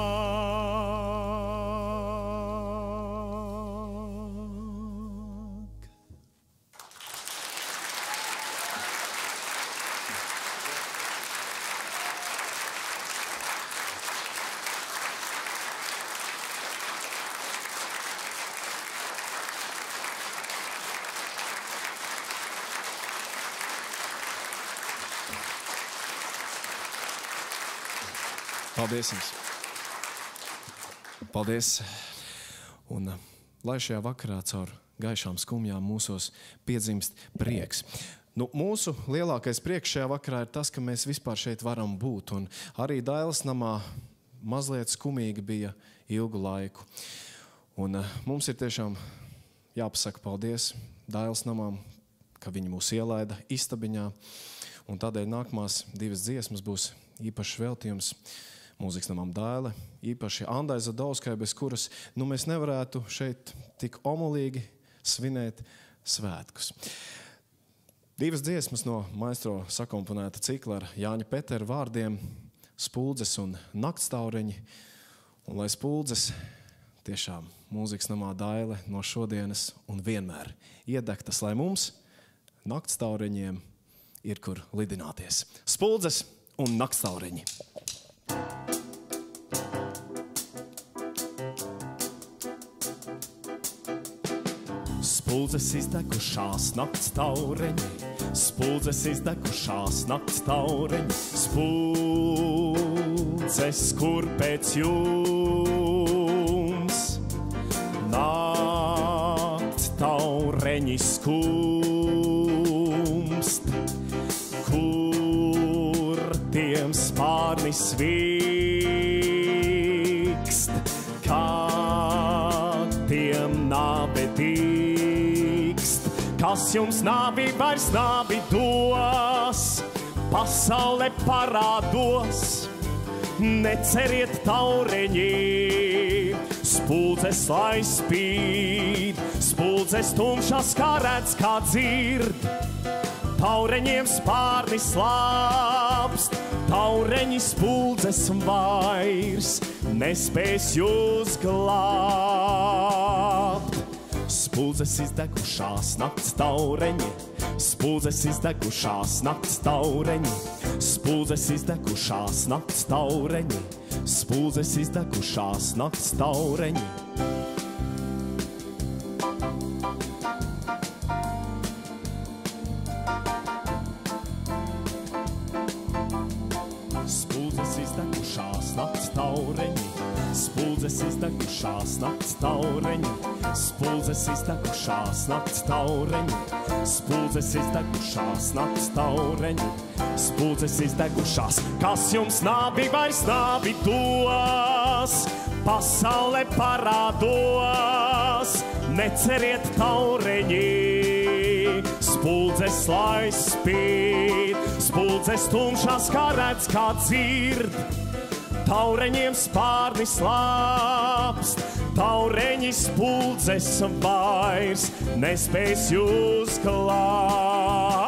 Paldies jums! Paldies! Un lai šajā vakarā caur gaišām skumjām mūsos piedzimst prieks. Nu, mūsu lielākais prieks šajā vakarā ir tas, ka mēs vispār šeit varam būt. Un arī Dailes namā mazliet skumīgi bija ilgu laiku. Un uh, mums ir tiešām jāpasaka paldies Dailes namām, ka viņi mūs ielaida istabiņā. Un tādēļ nākamās divas dziesmas būs īpašs veltījums mūzikas namam Daile, īpaši Andai Zadovskai, bez kuras nu, mēs nevarētu šeit tik omulīgi svinēt svētkus. Divas dziesmas no maestro sakomponēta cikla ar Jāņa Petera vārdiem Spuldzes un Naktstaureņi. Un lai Spuldzes tiešām mūzikas namā Daile no šodienas un vienmēr iedegtas, lai mums Naktstaureņiem ir kur lidināties. Spuldzes un Naktstaureņi. Spuldzes izdegušās Naktstaureņi, spuldzes izdegušās Naktstaureņi, spuldzes, kur pēc jums Naktstaureņi skumst, kur tiem spārni svikst, kā tiem nābedī. Kas jums nāvi vairs nāvi dos, pasaule parādos, neceriet taureņi, spuldzes lai spīd, spuldzes tumšas kā redz, kā dzird, taureņiem spārni slāpst, taureņi spuldzes vairs nespēs jūs glābt. Spuldzes izdegušās Naktstaureņi, spuldzes izdegušās nakts taureņi, spuldzes izdegušās nakts taureņi, spuldzes izdegušās nakts taureņi. Spuldzes izdegušās nakts taureņi, spuldzes izdegušās nakts taureņi, spuldzes izdegušās nakts taureņi, spuldzes izdegušās nakts taureņi, spuldzes izdegušās. Kas jums nāvi vairs nāvi dos, pasaulē parādos, neceriet taureņi, spuldzes lai spīd, spuldzes tumšās kā redz, kā dzird, taureņiem spārni slāpst, taureņi spuldzes vairs nespēs jūs glābt.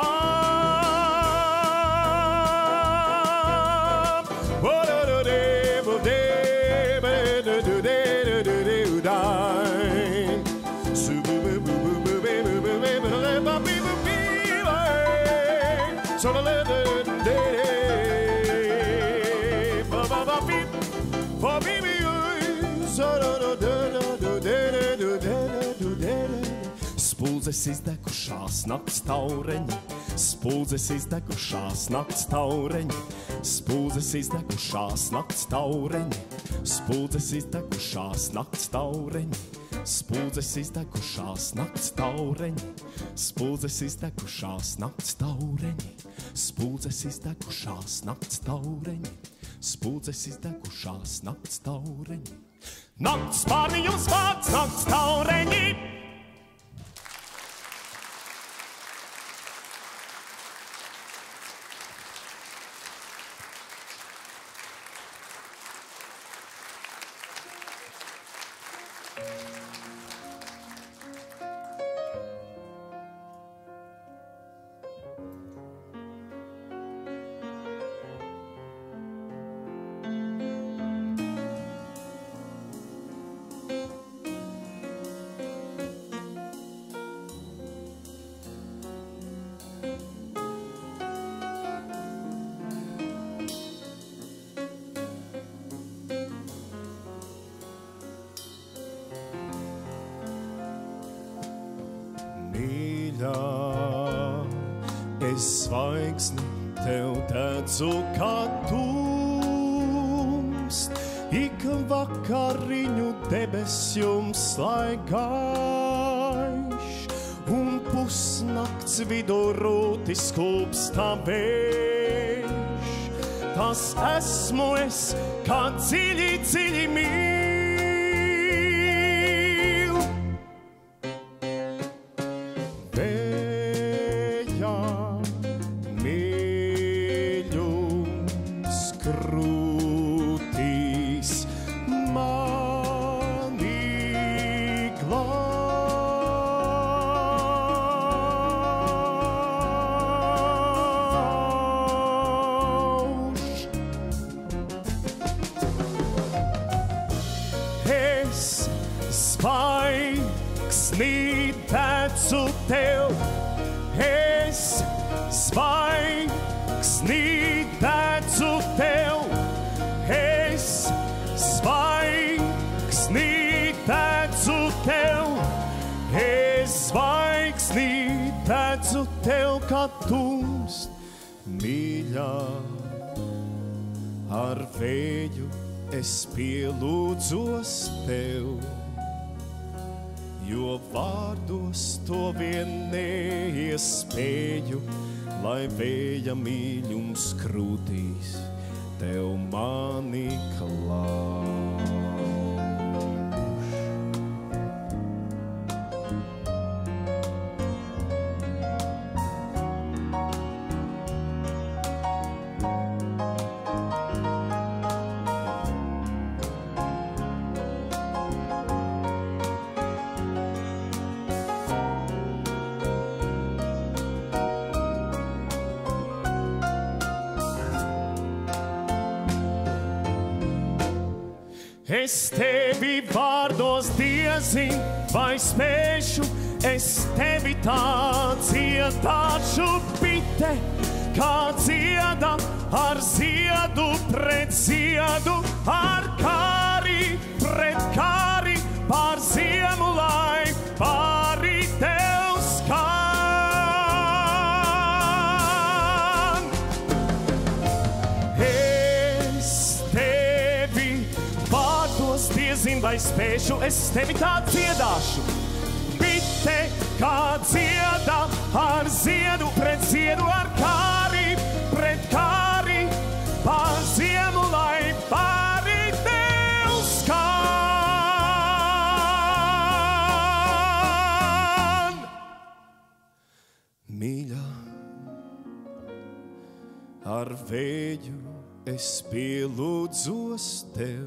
Spuldzes izdegušās nakts taureņi, spuldzes izdegušās nakts taureņi, spuldzes izdegušās nakts taureņi, spuldzes izdegušās nakts taureņi, spuldzes izdegušās nakts taureņi, spuldzes izdegušās nakts taureņi, spuldzes izdegušās nakts taureņi, spuldzes izdegušās nakts taureņi. Nakts pārni jums vārds, nakts taureņi! Es zvaigzni tev dedzu kā tūmst, ik vakariņu debes jums lai gaiš, un pusnakts vidū rūti skulpstā vējš. Tas esmu es, kā dziļi, dziļi mīl. Tev, es zvaigzni dedzu tev, es zvaigzni dedzu tev, es zvaigzni dedzu tev, kā tumst, mīļā. Ar vēju es pielūdzos tev, jo vārdos to vien neiespēju, lai vēja mīļums krūtīs tev mani klāš. Es tevi vārdos diezin, vai spēšu, es tevi tā dziedāšu bite, kā dzieda ar ziedu pret ziedu, ar kāri pret kāri, pār ziemu lai pāri tev skan. Es tevi vārdos diezin vai spēšu, es tevi tā dziedāšu. Bite, kā dzieda ar ziedu pret ziedu, ar kāri pret kāri, pār ziemu lai pāri tev skan. Mīļā, ar vēju es pielūdzos tev,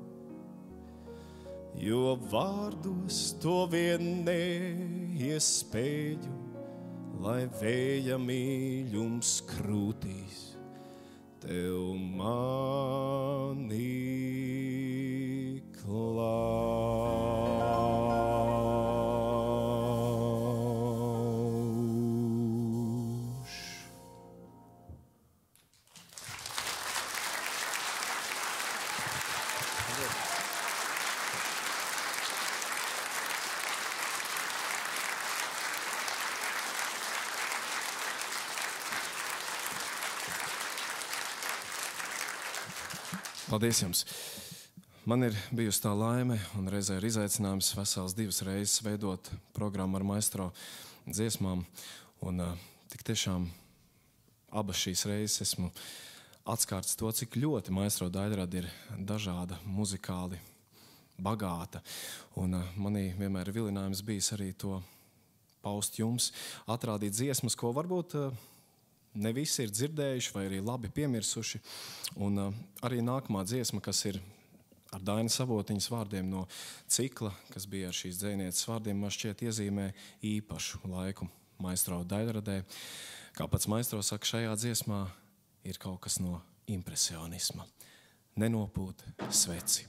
jo vārdos to vien neiespēju, lai vēja mīļums krūtīs tev mani klauš. Paldies jums! Man ir bijusi tā laime un reizē ir izaicinājums vesels divas reizes veidot programmu ar maestro dziesmām. Un uh, tik tiešām abas šīs reizes esmu atskārts to, cik ļoti maestro Daļrada ir dažāda, muzikāli bagāta. Un uh, manī vienmēr ir vilinājums bijis arī to paust jums, atrādīt dziesmas, ko varbūt uh, ne visi ir dzirdējuši vai arī labi piemirsuši. Un uh, arī nākamā dziesma, kas ir ar Dainas Savotiņas vārdiem no cikla, kas bija ar šīs dzejnieces vārdiem, man šķiet iezīmē īpašu laiku maestro Daļradē. Kā pats maestro saka, šajā dziesmā ir kaut kas no impresionisma. Nenopūt sveci.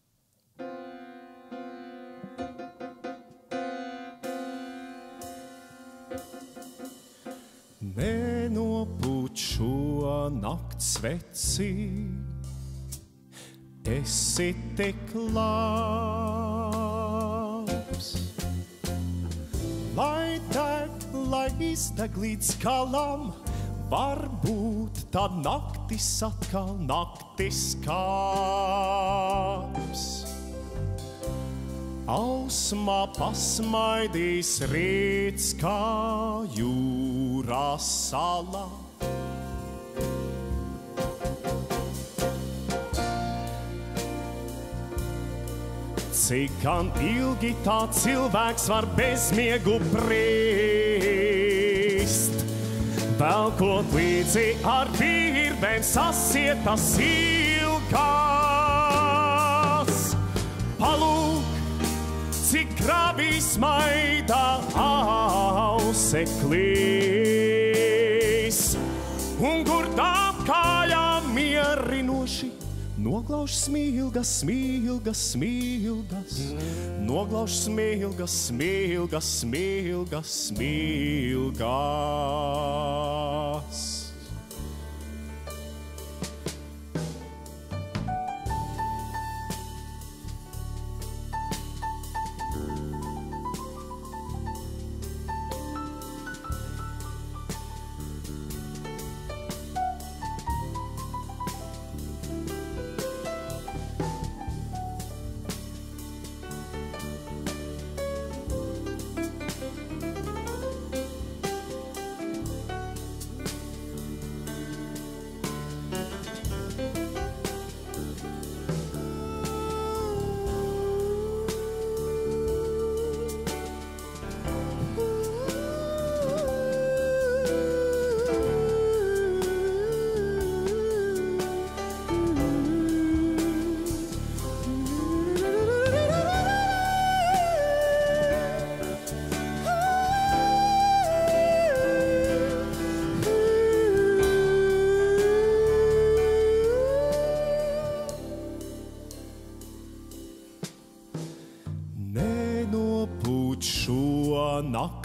Nenopūt šo nakts sveci, esi tik labs. Lai deg, lai izdeg līdz galam, varbūt tad naktis atkal naktis kāps. Ausmā pasmaidīs rīts kā jūrā sala. Cik gan ilgi tā cilvēks var bezmiegu prīst, velkot līdzi ar virvēm sasietas ilgās. Palūk, cik grāvī smaida auseklīs, un gurdām kājām mierinoši noglauž smilgas, smilgas, smilgas, noglauž smilgas, smilgas, smilgas, smilgas.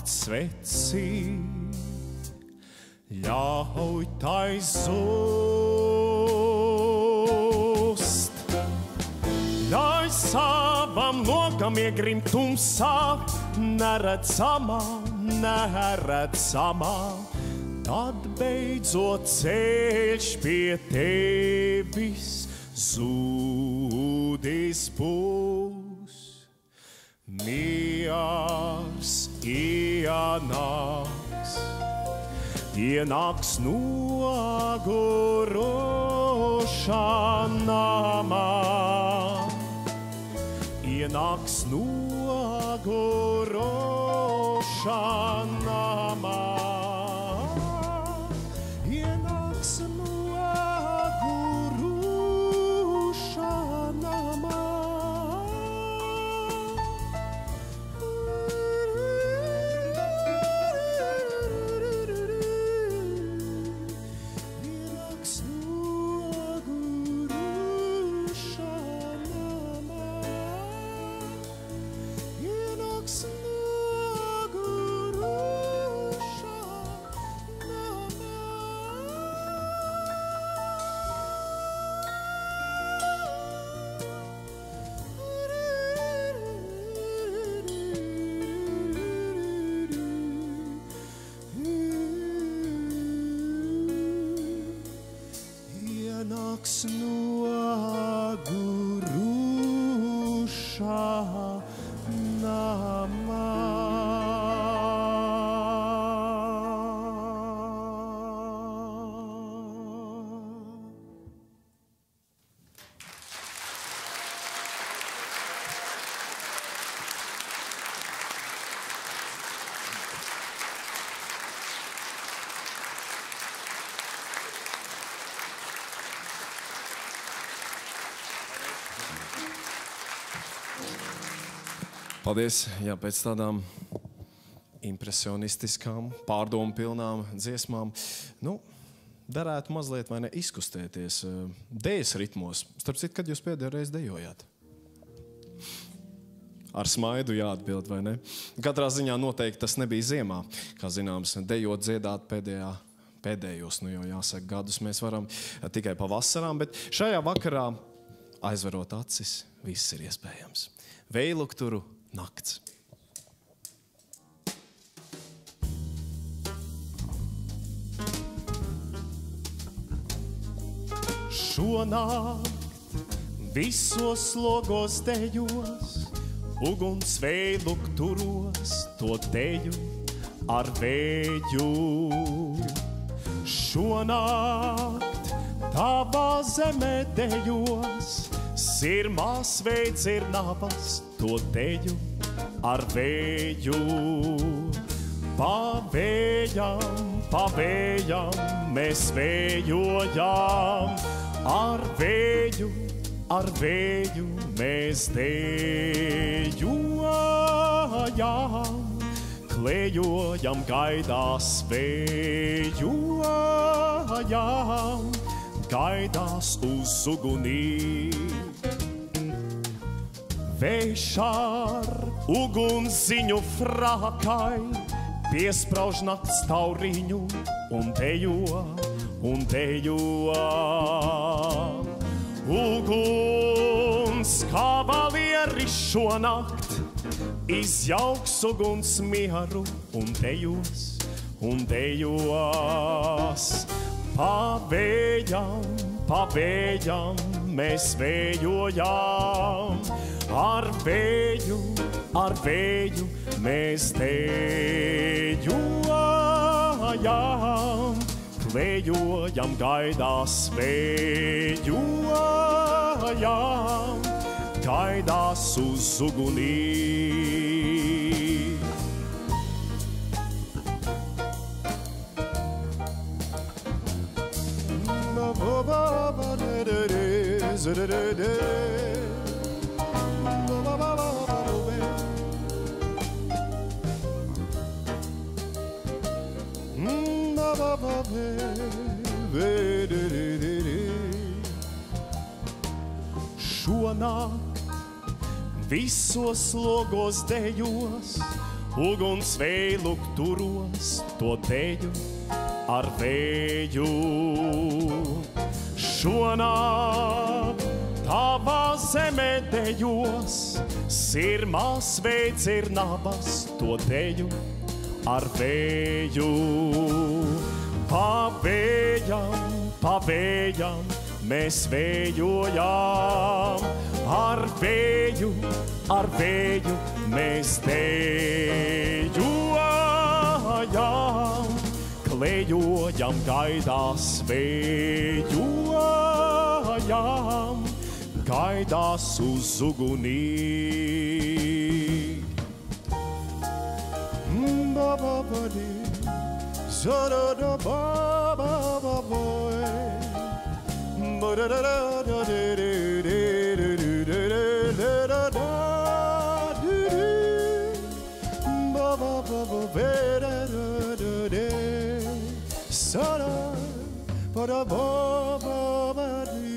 nakts sveci, ļauj tai zust. Ļauj savam lokam iegrimt tumsā, neredzamā, neredzamā. Tad beidzot ceļš pie tevis zudis būs. Miers ienāks, ienāks nogurošā namā. Ienāks nogurošā namā. Ienāks nogurošā namā. Paldies, jā, pēc tādām impresionistiskām, pārdomu pilnām dziesmām. Nu, derētu mazliet vai ne izkustēties dēļas ritmos. Starp citu, kad jūs pēdējo reizi dejojāt? Ar smaidu jāatbild, vai ne? Katrā ziņā noteikti tas nebija ziemā. Kā zināms, dejot, dziedāt pēdējā, pēdējos, nu jau jāsaka, gadus mēs varam tikai pavasarām, bet šajā vakarā, aizverot acis, viss ir iespējams. Veilukturu nakts. Šonakt visos logos dejos, uguns veilukturos, to deju ar vēju. Šonakt tavā zemē dejos, sirmās veids ir navas, to deju ar vēju. Pavējam, pavējam, mēs vējojam, ar vēju, ar vēju mēs dejojam. Klejojam, gaidās vējojam, gaidās uz ugunī. Vējš ar ugunziņu frākai piesprauž nakts tauriņu un dejo, un dejo. Uguns kavalieris šonakt izjauks uguns mieru un dejos, un dejos. Pavējam, pavējam, mēs vējojam, ar vēju, ar vēju mēs dejojam. Klejojam, gaidās vējojam, gaidās uz ugunī. Šonakt visos logos dejos, uguns vēlu turos to deju ar vēju. Šonāk tavā zemē dejos, sirmās veids ir nabas to deju ar vēju. Pavējam, pavējam, mēs vējojam, ar vēju, ar vēju mēs dejojam, klejojam gaidās vējojam, gaidās uz ugunī. Ba-ba-ba-dee. Za-da-da-ba-ba-ba-boy. Ba-da-da-da-da-da-da-da-da-da-da-da-da. Ba-ba-ba-ba-ba-da-da-da-da. Za-da-ba-da-ba-ba-ba-dee.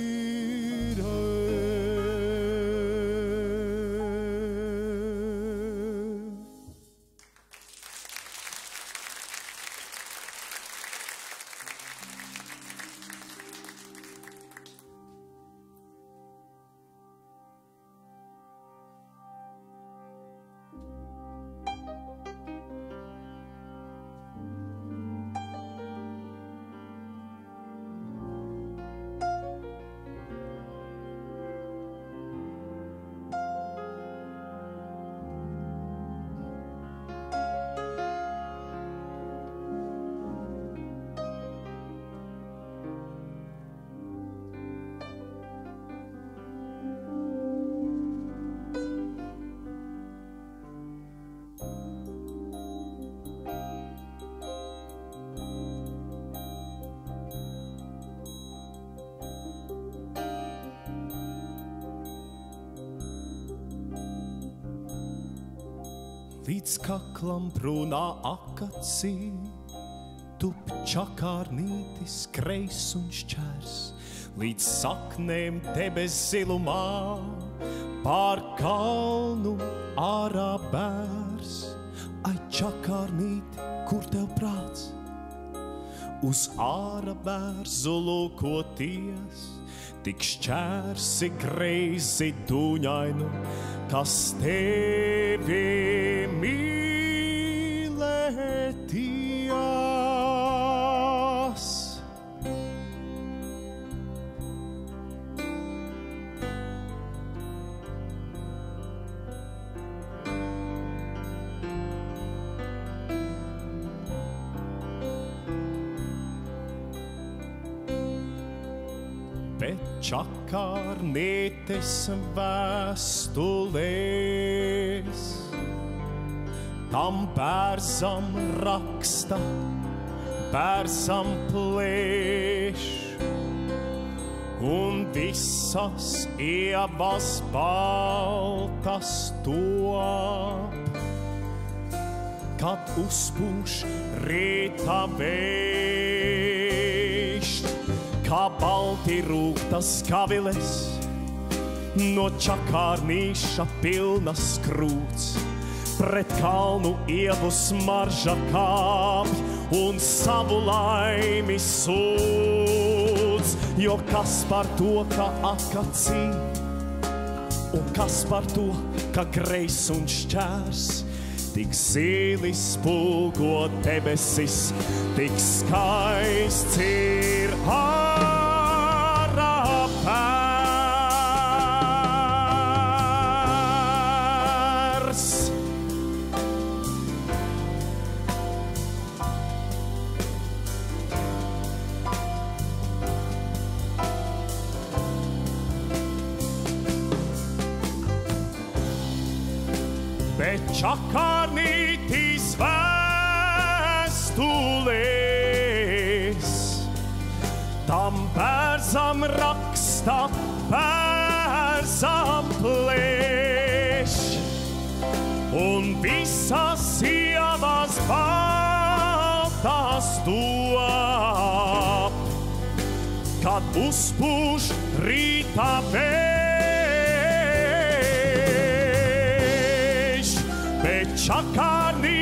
Līdz kaklam brūnā akacī, tup čakārnītis kreis un šķērs, līdz saknēm debes zilumā, pār kalnu ārā bērs. Ai, čakārnīti, kur tev prāts? Uz ārā bērzu lūkoties, tik šķērsi greizi dūņainu, kas tevi mīlētījās. Bet čakārnītes vēstulēs tam bērzam raksta, bērzam plēš, un visas ievas baltas top, kad uzpūš rīta vējš, kā balti rūgtas gaviles, no čakārnīša pilnas krūts, pret kalnu ievu smarža kāpj un savu laimi sūdz. Jo kas par to, ka akacī, un kas par to, ka greis un šķērs, tik zili spulgo debesis, tik skaists ir ārā pērs. Bet čakārnītis vēstulēs tam bērzam raksta, bērzam plēš, un visas ievas baltas top, kad uzpūš rīta vējš. Bet čakārnītis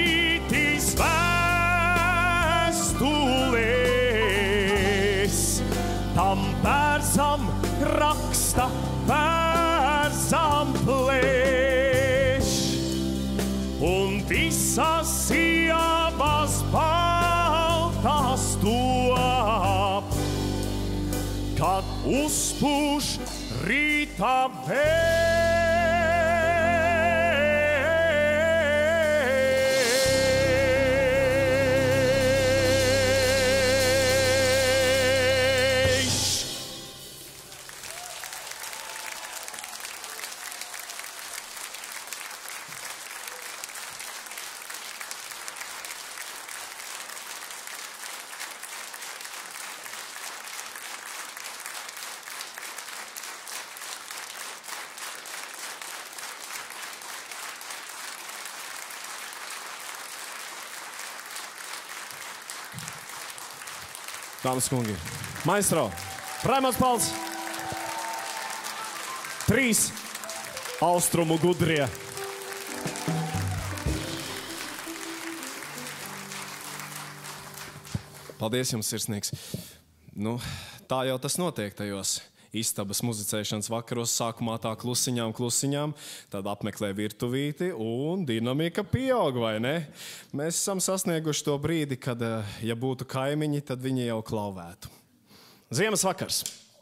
stūlēs. Tam bērzam raksta, bērzam plēš. Un visas ievas baltās top, kad uzpūš rīta vējš. Dāmas kungi, maestro, Raimons Pauls, trīs austrumu gudrie. Paldies jums, sirsnīgs. Nu, tā jau tas notiek tajos istabas muzicēšanas vakaros. Sākumā tā klusiņām, klusiņām, tad apmeklē virtuvīti un dinamika pieaug, vai ne? Mēs esam sasnieguši to brīdi, kad, ja būtu kaimiņi, tad viņi jau klauvētu. Ziemas vakars.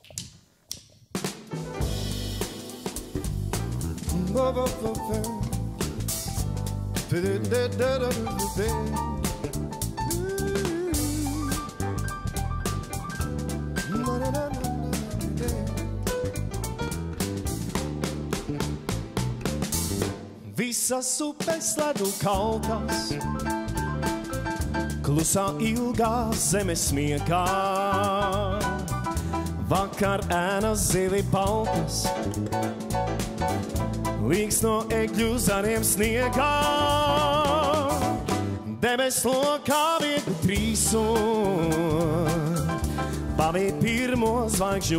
Visas upes ledu kaltas, klusā ilgā zemes miegā. Vakar ēnas zili baltas, līgs no egļu zariem sniegā. Debes lokā viegli trīso, pavīt pirmo zvaigžņu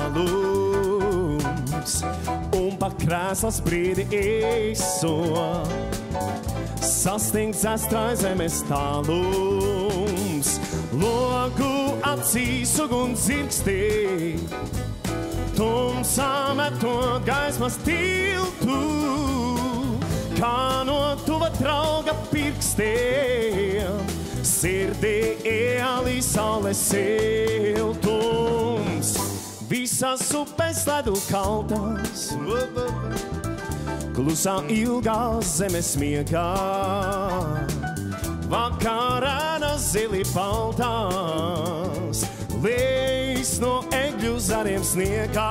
balums. Un pa krēslas brīdi īso, sastingts astrai zemes tālums. Logu acīs uguns dzirkstī, tumsā metot gaismas tiltu, kā no tuva drauga pirkstiem, sirdī ielī saules siltums. Visas upes ledu kaltas, klusā ilgā zemes miegā. Vakarēna zili baltās, lejs no egļu zariem sniegā.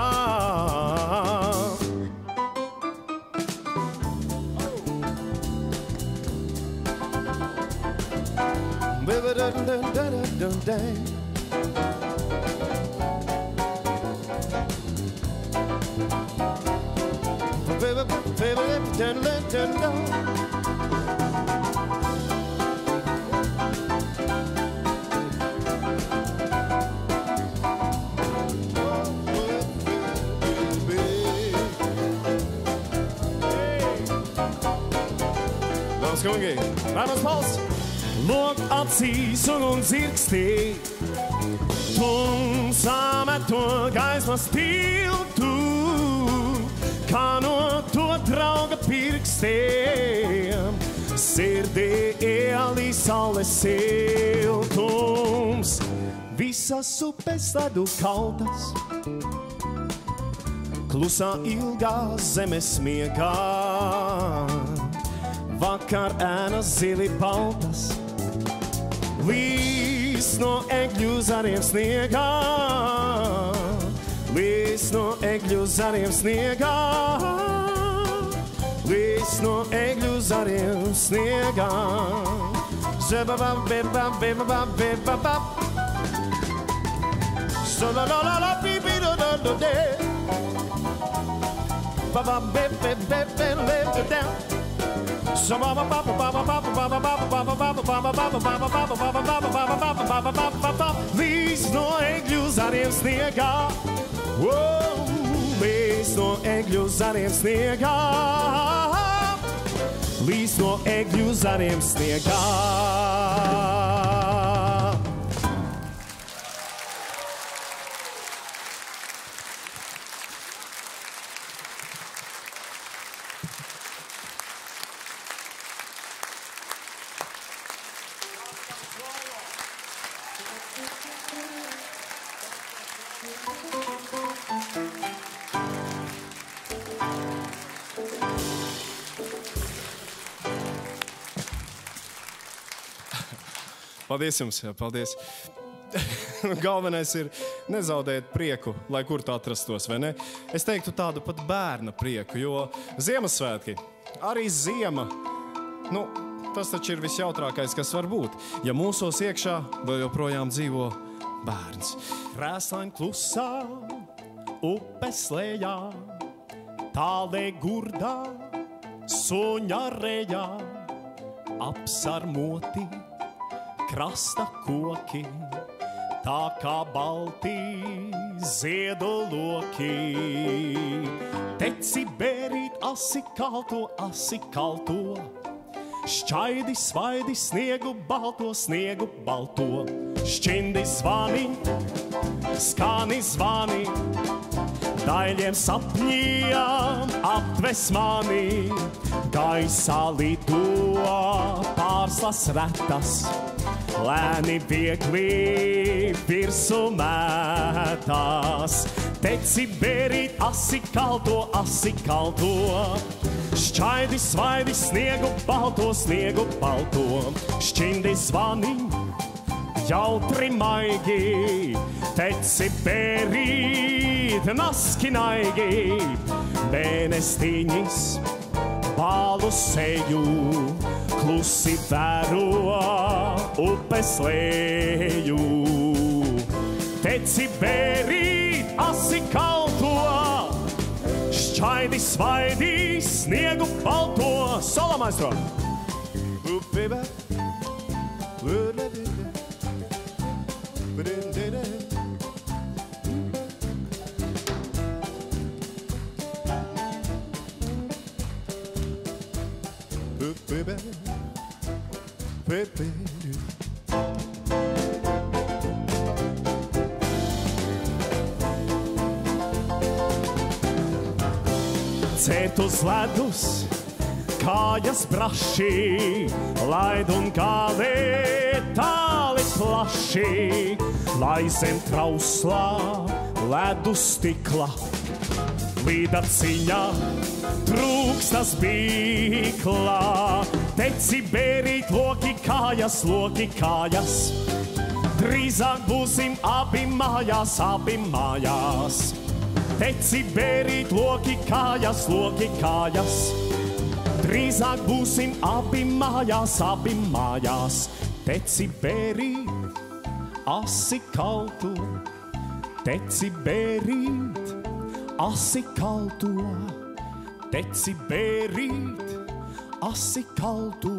Dāmas kungi, Raimons Pauls! Lok acīs un dzirkstī, tumsā metot gaismas tiltu, kā no to drauga pirkstiem, sirdī ielī saules siltums. Visas upes ledu kaltas, klusā ilgā zemes miegā. Vakar ēnas zili baltas, līs no egļu zariem sniegā. Līs no egļu zariem sniegā. Līs no egļu zariem sniegā. Zebabam, bebam, bebam, bebam. Solalala, bibi-do-do-do-de. Babam, bebe-bebe-le-de-down. Līs no egļu zariem sniegā. Līs no egļu zariem sniegā. Līs no egļu zariem sniegā. Paldies jums, jā, paldies. Galvenais ir nezaudēt prieku, lai kur tu atrastos, vai ne? Es teiktu tādu pat bērna prieku, jo Ziemassvētki, arī ziema, nu, tas taču ir visjautrākais, kas var būt, ja mūsos iekšā vēl joprojām dzīvo bērns. Krēslaini klusā, upes lejā, tālē gurdā, suņa rejā, apsarmoti krasta koki, tā kā balti ziedu loki. Teci bērīt asi kalto, asi kalto, šķaidi svaidi sniegu balto, sniegu balto. Šķindi zvani, skani zvani, daļiem sapņiem aptves mani. Gaisā lido pārslas retas, lēni viegli virsu mētās. Teci bērīt asi kalto, asi kalto, šķaidi svaidi sniegu balto, sniegu balto. Šķindi zvani, jautri maigi, teci bērīt naski naigi. Mēnestiņas bālu seju, klusi vēro upes leju. Teci bērīt asi kalto, šķaidi svaidi sniegu balto. Solo, maestro! Cēt uz ledus, kājas braši, laid un kālē tāli plaši, lai zem trauslā ledu stikla, līdaciņā trūkstas bīklā. Teci bērīt loki kājas, loki kājas, drīzāk būsim abi mājās, abi mājās. Teci bērīt loki kājas, loki kājas, drīzāk būsim abi mājās, abi mājās. Teci bērīt asi kalto, teci bērīt asi kalto, teci bērīt asi kalto.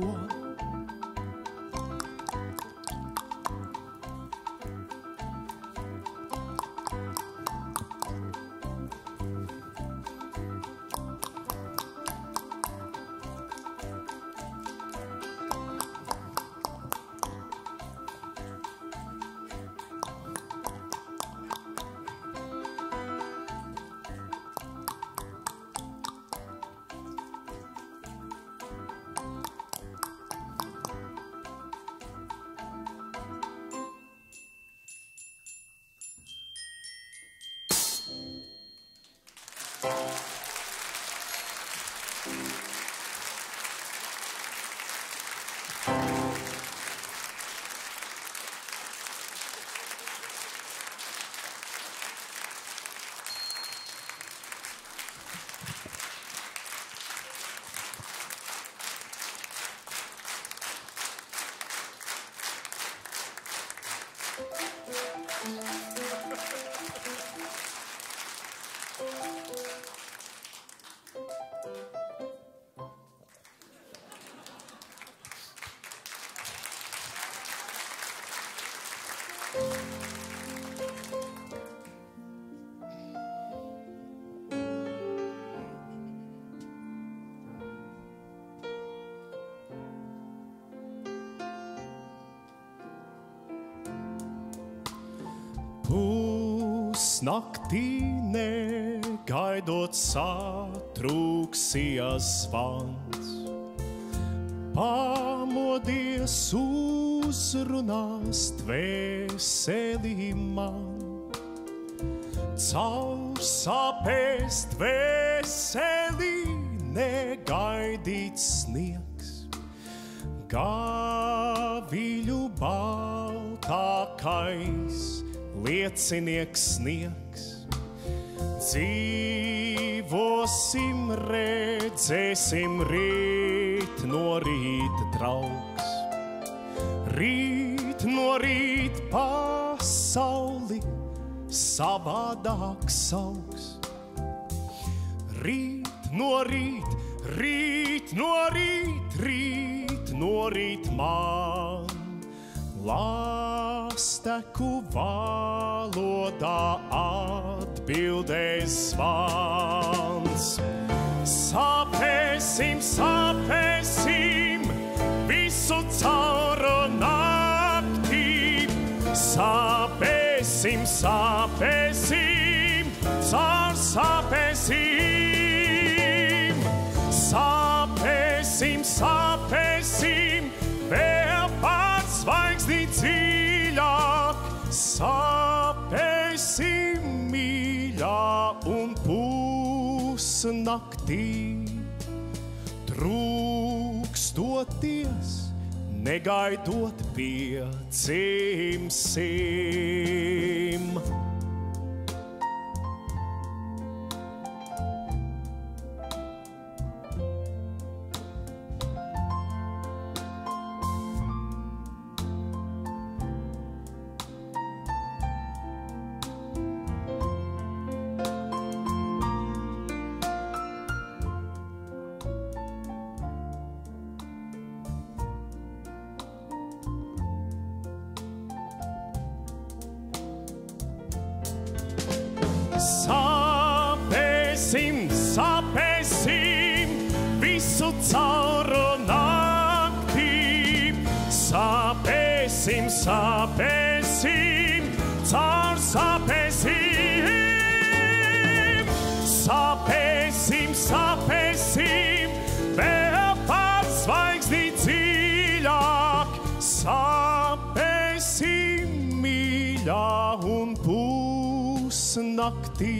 Pusnaktī negaidot satrūksies zvans, pamodies uzrunās dvēseli man. Caur sāpēs dvēseli negaidīts sniegs, gaviļu baltākais liecinieks sniegs. Dzīvosim, redzēsim, rīt no rīta draugs. Rīt no rīt pasauli savādāk sauks. Rīt no rīt, rīt no rīt, rīt no rīt man. Lāsteku valodā atbildēs zvans. Sāpēsim, sāpēsim visu cauru naktī. Sāpēsim, sāpēsim, caur sāpēsim. Sāpēsim, sāpēsim, vēl pār zvaigzni dziļāk. Sāpēsim mīļā un pusnaktī. Trūkstoties, negaidot piedzimsim. Sāpēsim, sāpēsim visu cauru naktī. Sāpēsim, sāpēsim, caur sāpēsim. Sāpēsim, sāpēsim, vēl pār zvaigzni dziļāk. Sāpēsim mīļā un pusnaktī.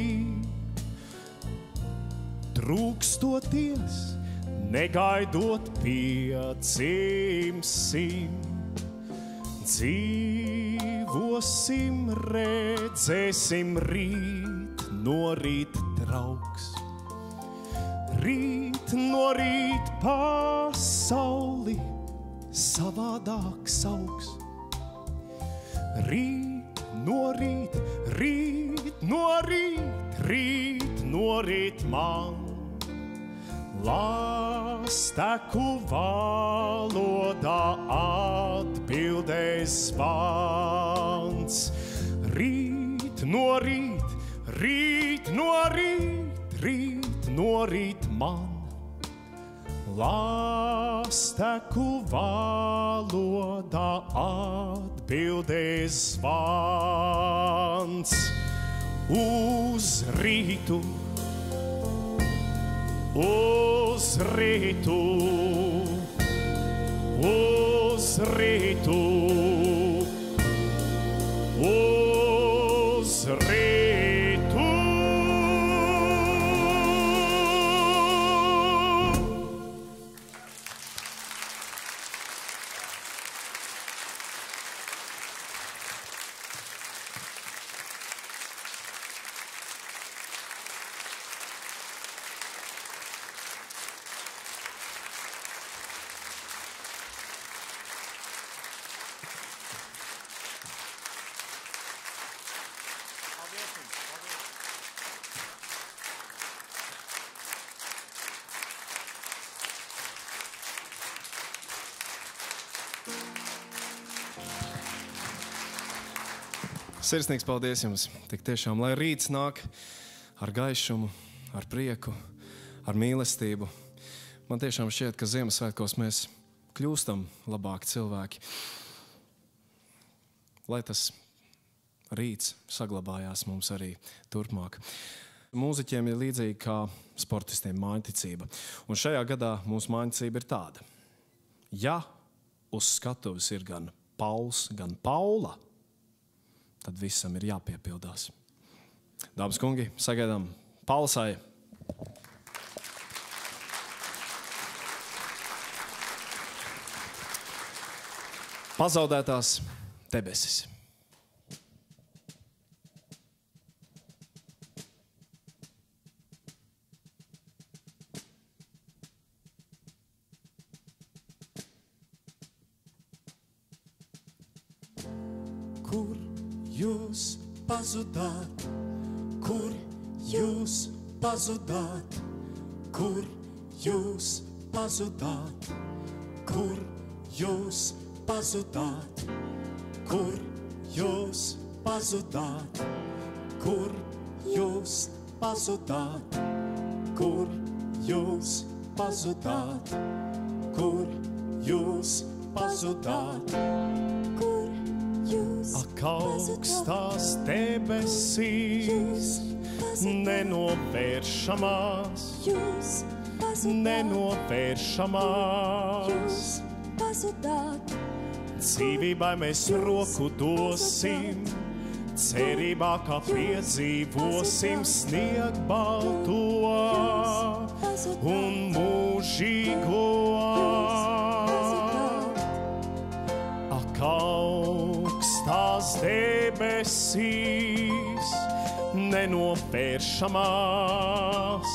Trūkstoties, negaidot piedzimsim. Dzīvosim, redzēsim, rīt no rīt draugs. Rīt no rīt pasauli savādāk sauks. Rīt no rīt, rīt no rīt, rīt no rīt man. Lāsteku valodā atbildēs zvans. Rīt no rīt, rīt no rīt, rīt no rīt man. Lāsteku valodā atbildēs zvans. Uz rītu, uz rītu, uz rītu, uz rītu. Sirsnīgs paldies jums. Tik tiešām, lai rīts nāk ar gaišumu, ar prieku, ar mīlestību. Man tiešām šķiet, ka Ziemassvētkos mēs kļūstam labāki cilvēki. Lai tas rīts saglabājās mums arī turpmāk. Mūziķiem ir līdzīgi kā sportistiem mājiņticība. Un šajā gadā mūsu mājiņticība ir tāda. ja uz skatuves ir gan Pauls, gan Paula, tad visam ir jāpiepildās. Dāmas kungi, sagaidām Paulsai. Pazaudētās debesis. Kur jūs pazudāt? Kur jūs pazudāt? Kur jūs pazudāt? Kur jūs pazudāt? Kur jūs pazudāt? Kur jūs pazudāt? Kur jūs pazudāt? Kur jūs pazudāt? Kur jūs Ak, augstās debesīs, nenovēršamās, jūs pazudāt? nenovēršamās. Jūs pazudāt? Dzīvībai mēs roku dosim, cerībā, ka piedzīvosim sniegu balto un mūžīgo. Ak, augstās debesīs, nenovēršamās,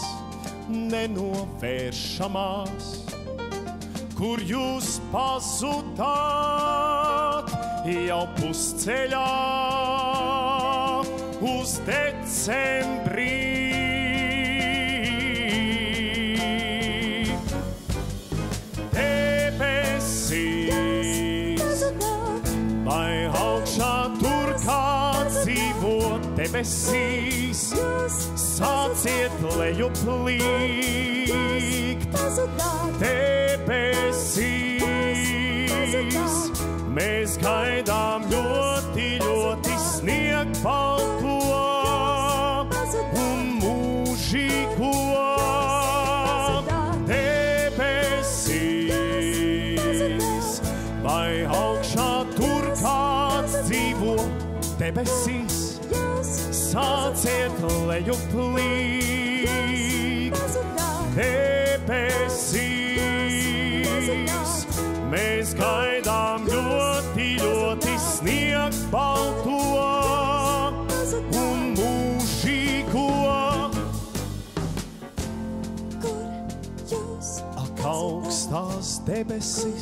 nenovēršamās, kur jūs pazudāt jau pusceļā uz decembrī. Debesīs, vai augšā tur kāds dzīvo debesīs, sāciet leju plīkt. Debesīs, mēs gaidām ļoti, ļoti sniegu balto un mūžīgo. Debesīs, vai augšā tur kāds dzīvo debesīs, sāciet leju plīkt. Debesīs, mēs gaidām ļoti, ļoti sniegu balto un mūžīgo. Ak, augstās debesis,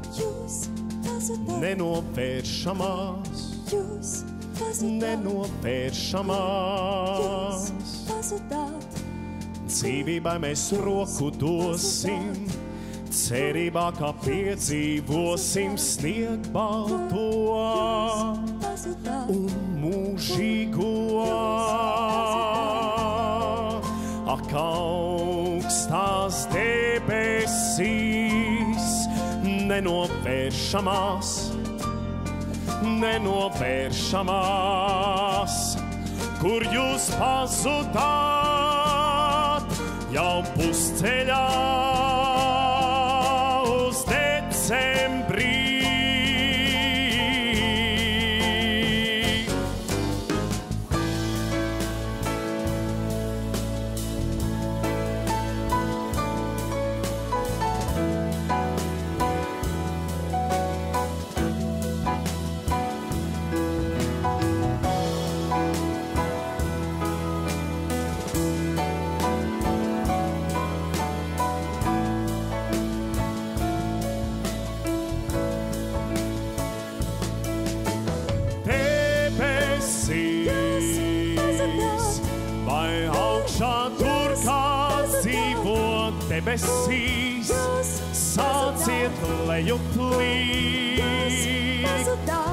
nenovēršamās, nenovēršamās. Dzīvībai mēs roku dosim, cerībā, ka piedzīvosim sniegu balto un mūžīgo. Ak, augstās debesīs, nenovēršamās, nenovēršamās, kur jūs pazudāt jau pusceļā uz decembrī. Debesīs, sāciet leju plīkt.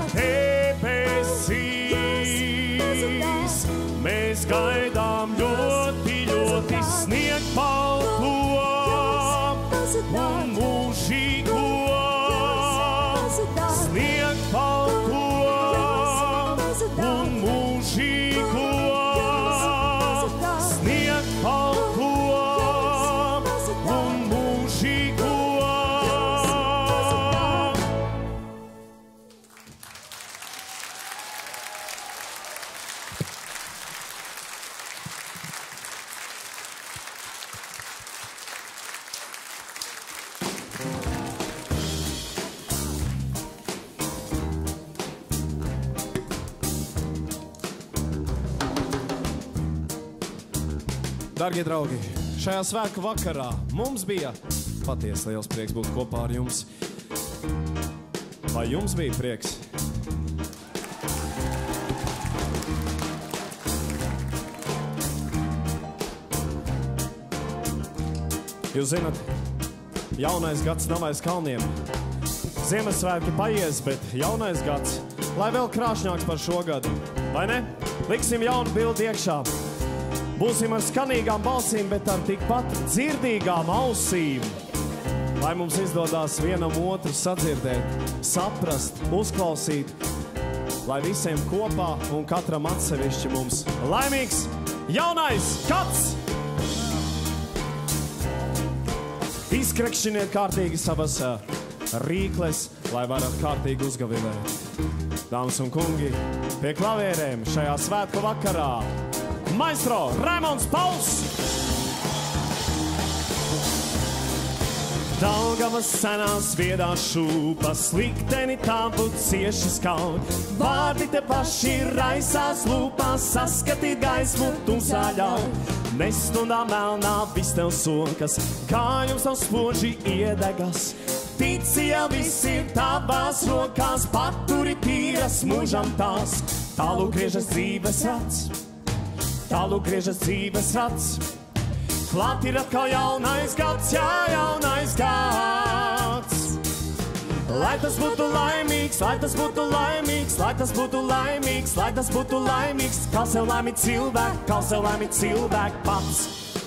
Debesīs, mēs gaidām ļoti, ļoti sniegu balto un mūžīgo. Sniegu balto un mūžīgo. Sniegu balto un mūžīgo. Dargie draugi, šajā svētku vakarā mums bija patiesi liels prieks būt kopā ar jums. Vai jums bija prieks? Jūs zināt, jaunais gads nav aiz kalniem. Ziemassvētki paies, bet jaunais gads, lai vēl krāšņāks par šo gadu. Vai ne? Liksim jaunu bildi iekšā. Būsim ar skanīgām balsīm, bet ar tikpat dzirdīgām ausīm. Lai mums izdodās vienam otru sadzirdēt, saprast, uzklausīt, lai visiem kopā un katram atsevišķi mums laimīgs jaunais gads! Izkrekšķiniet kārtīgi savas rīkles, lai varat kārtīgi uzgavilēt. Dāmas un kungi, pie klavierēm šajā svētku vakarā maestro Raimonds Pauls! Daugavas senās viedās šūpas, likteni tām būt cieši skaut. Vārdi te paši raisās lūpās, saskatīt gaismu tumsā ļauj. Nestundā melnā viss tev sokas, kā jums nav spoži iedegas. Tici, ja viss ir tavās rokās, paturi tīras mūžam tās. Tālu griežas dzīves rats, tālu griežas dzīves rats. Klāt ir atkal jaunais gads, jā, jaunais gads. Lai tas būtu laimīgs, lai tas būtu laimīgs, lai tas būtu laimīgs, lai tas būtu laimīgs. Kā sev laimi cilvēku, kā sev laimi cilvēku pats.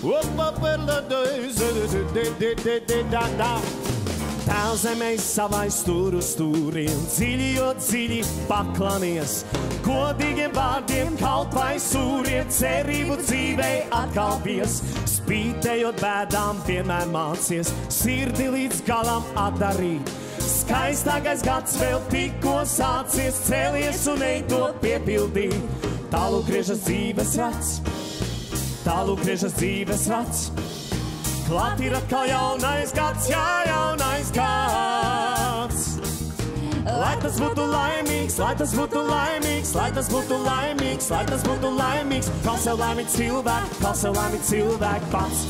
Tēv zemē savai stūru stūriem, dziļi, jo dziļi paklanies. Godīgiem vārdiem, kaut vai sūriem, cerību dzīvei atkalpies. Spītējot bēdām vienmēr mācies, sirdi līdz galam atdarīt. Skaistākais gads vēl tikko sācies, cēlies un ej to piepildīt. Tālu griežas dzīves rats, tālu griežas dzīves rats. Klāt ir atkal jaunais gads, jā, jaunais gads. Lai tas būtu laimīgs, lai tas būtu laimīgs, lai tas būtu laimīgs, lai tas būtu laimīgs. Kā sev laimi cilvēku, kā sev laimi cilvēku pats.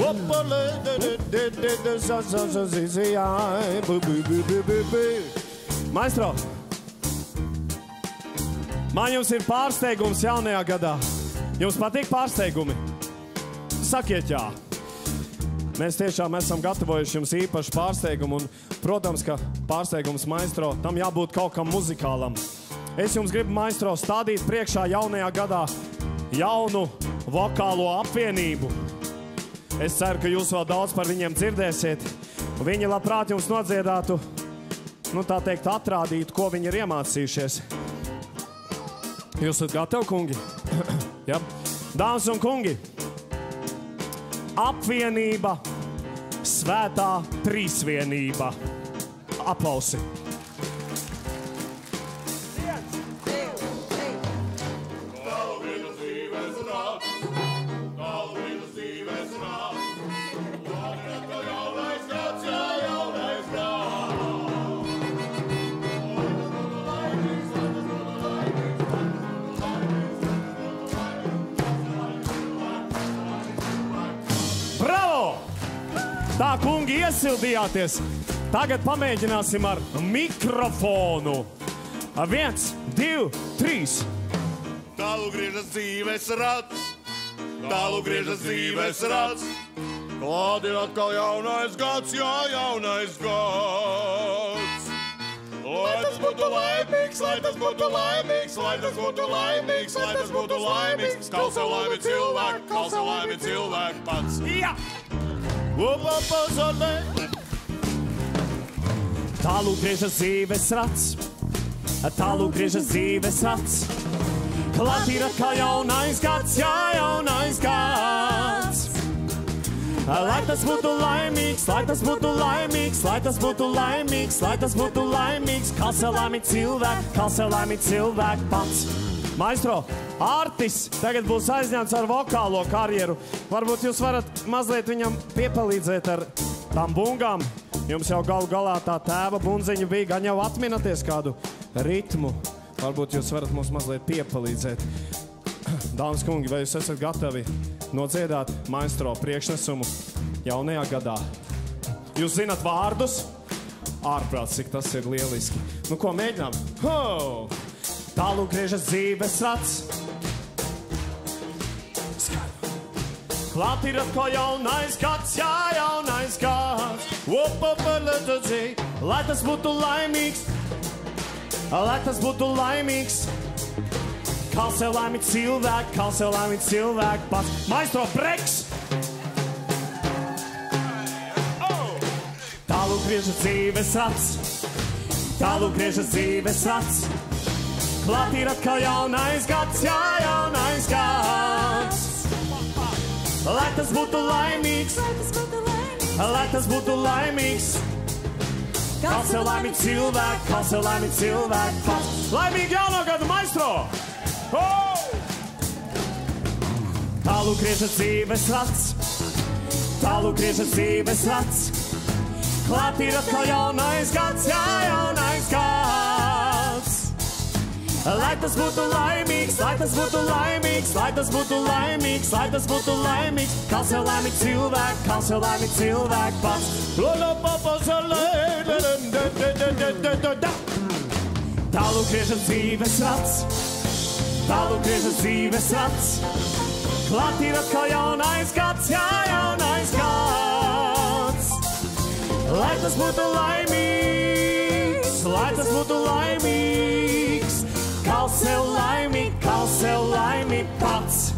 Maestro, man jums ir pārsteigums jaunajā gadā. Jums patīk pārsteigumi? Sakiet jā. Mēs tiešām esam gatavojuši jums īpašu pārsteigumu un, protams, ka pārsteigums maestro, tam jābūt kaut kam muzikālam. Es jums gribu, maestro, stādīt priekšā jaunajā gadā jaunu vokālo apvienību. Es ceru, ka jūs vēl daudz par viņiem dzirdēsiet. Viņi labprāt jums nodziedātu, nu tā teikt, atrādītu, ko viņi ir iemācījušies. Jūs esat gatavi, kungi? Ja. Dāmas un kungi! Apvienība, svētā trīsvienība. Aplausi. Tā, kungi, iesildījāties. Tagad pamēģināsim ar mikrofonu. Viens, divi, trīs. Tālu griežas dzīves rats, tālu griežas dzīves rats. Klāt ir atkal jaunais gads, jā, jaunais gads. Lai tas būtu laimīgs, lai tas būtu laimīgs, lai tas būtu laimīgs, lai tas būtu laimīgs. Kā sev laimi cilvēku, kā sev laimi cilvēku pats. Jā! Tālu griežas dzīves rats, tālu griežas dzīves rats. Klāt ir atkal jaunais gads, jā, jaunais gads. Lai tas būtu laimīgs, lai tas būtu laimīgs, lai tas būtu laimīgs, lai tas būtu laimīgs. Kā sev laimi cilvēku, kā sev laimi cilvēku pats. Maestro, Artis tagad būs aizņemts ar vokālo karjeru. Varbūt jūs varat mazliet viņam piepalīdzēt ar tām bungām. Jums jau galu galā tā tēva bunziņa bija, gan jau atminaties kādu ritmu. Varbūt jūs varat mums mazliet piepalīdzēt. Dāmas kungi, vai jūs esat gatavi nodziedāt maestro priekšnesumu jaunajā gadā. Jūs zināt vārdus? Ārprāts, cik tas ir lieliski. Nu, ko mēģinām? Ho! Tālu griežas dzīves rats. Klāt ir atkal jaunais gads, jā, jaunais gads. Opapalatadzī, lai tas būtu laimīgs, lai tas būtu laimīgs. Kal sev laimīt cilvēku, kal sev laimīt cilvēku pats. Maestro Breks! Tālu griežas dzīves rats, tālu griežas dzīves rats. Klāt ir atkal jaunais gads, jā, jaunais gads. Lai tas būtu laimīgs, lai tas būtu laimīgs. Kal sev laimīt cilvēku, kal sev laimīt cilvēku pats. Laimīgi jauno gadu, maestro! Oh! Tālu griežas dzīves rats, tālu griežas dzīves rats. Klāt ir atkal jaunais gads, jā, jaunais gads. Lai tas būtu laimīgs, lai tas būtu laimīgs, lai tas būtu laimīgs, lai tas būtu laimīgs. Kal sev laimīt cilvēku, kal sev laimīt cilvēku pats. Tālu griežas dzīves rats, tālu griežas dzīves rats. Klāt ir atkal jaunais gads, jā, jaunais gads. Lai tas būtu laimīgs, lai tas būtu laimīgs. Kal sev laimīgi, kal sev laimīgi pats.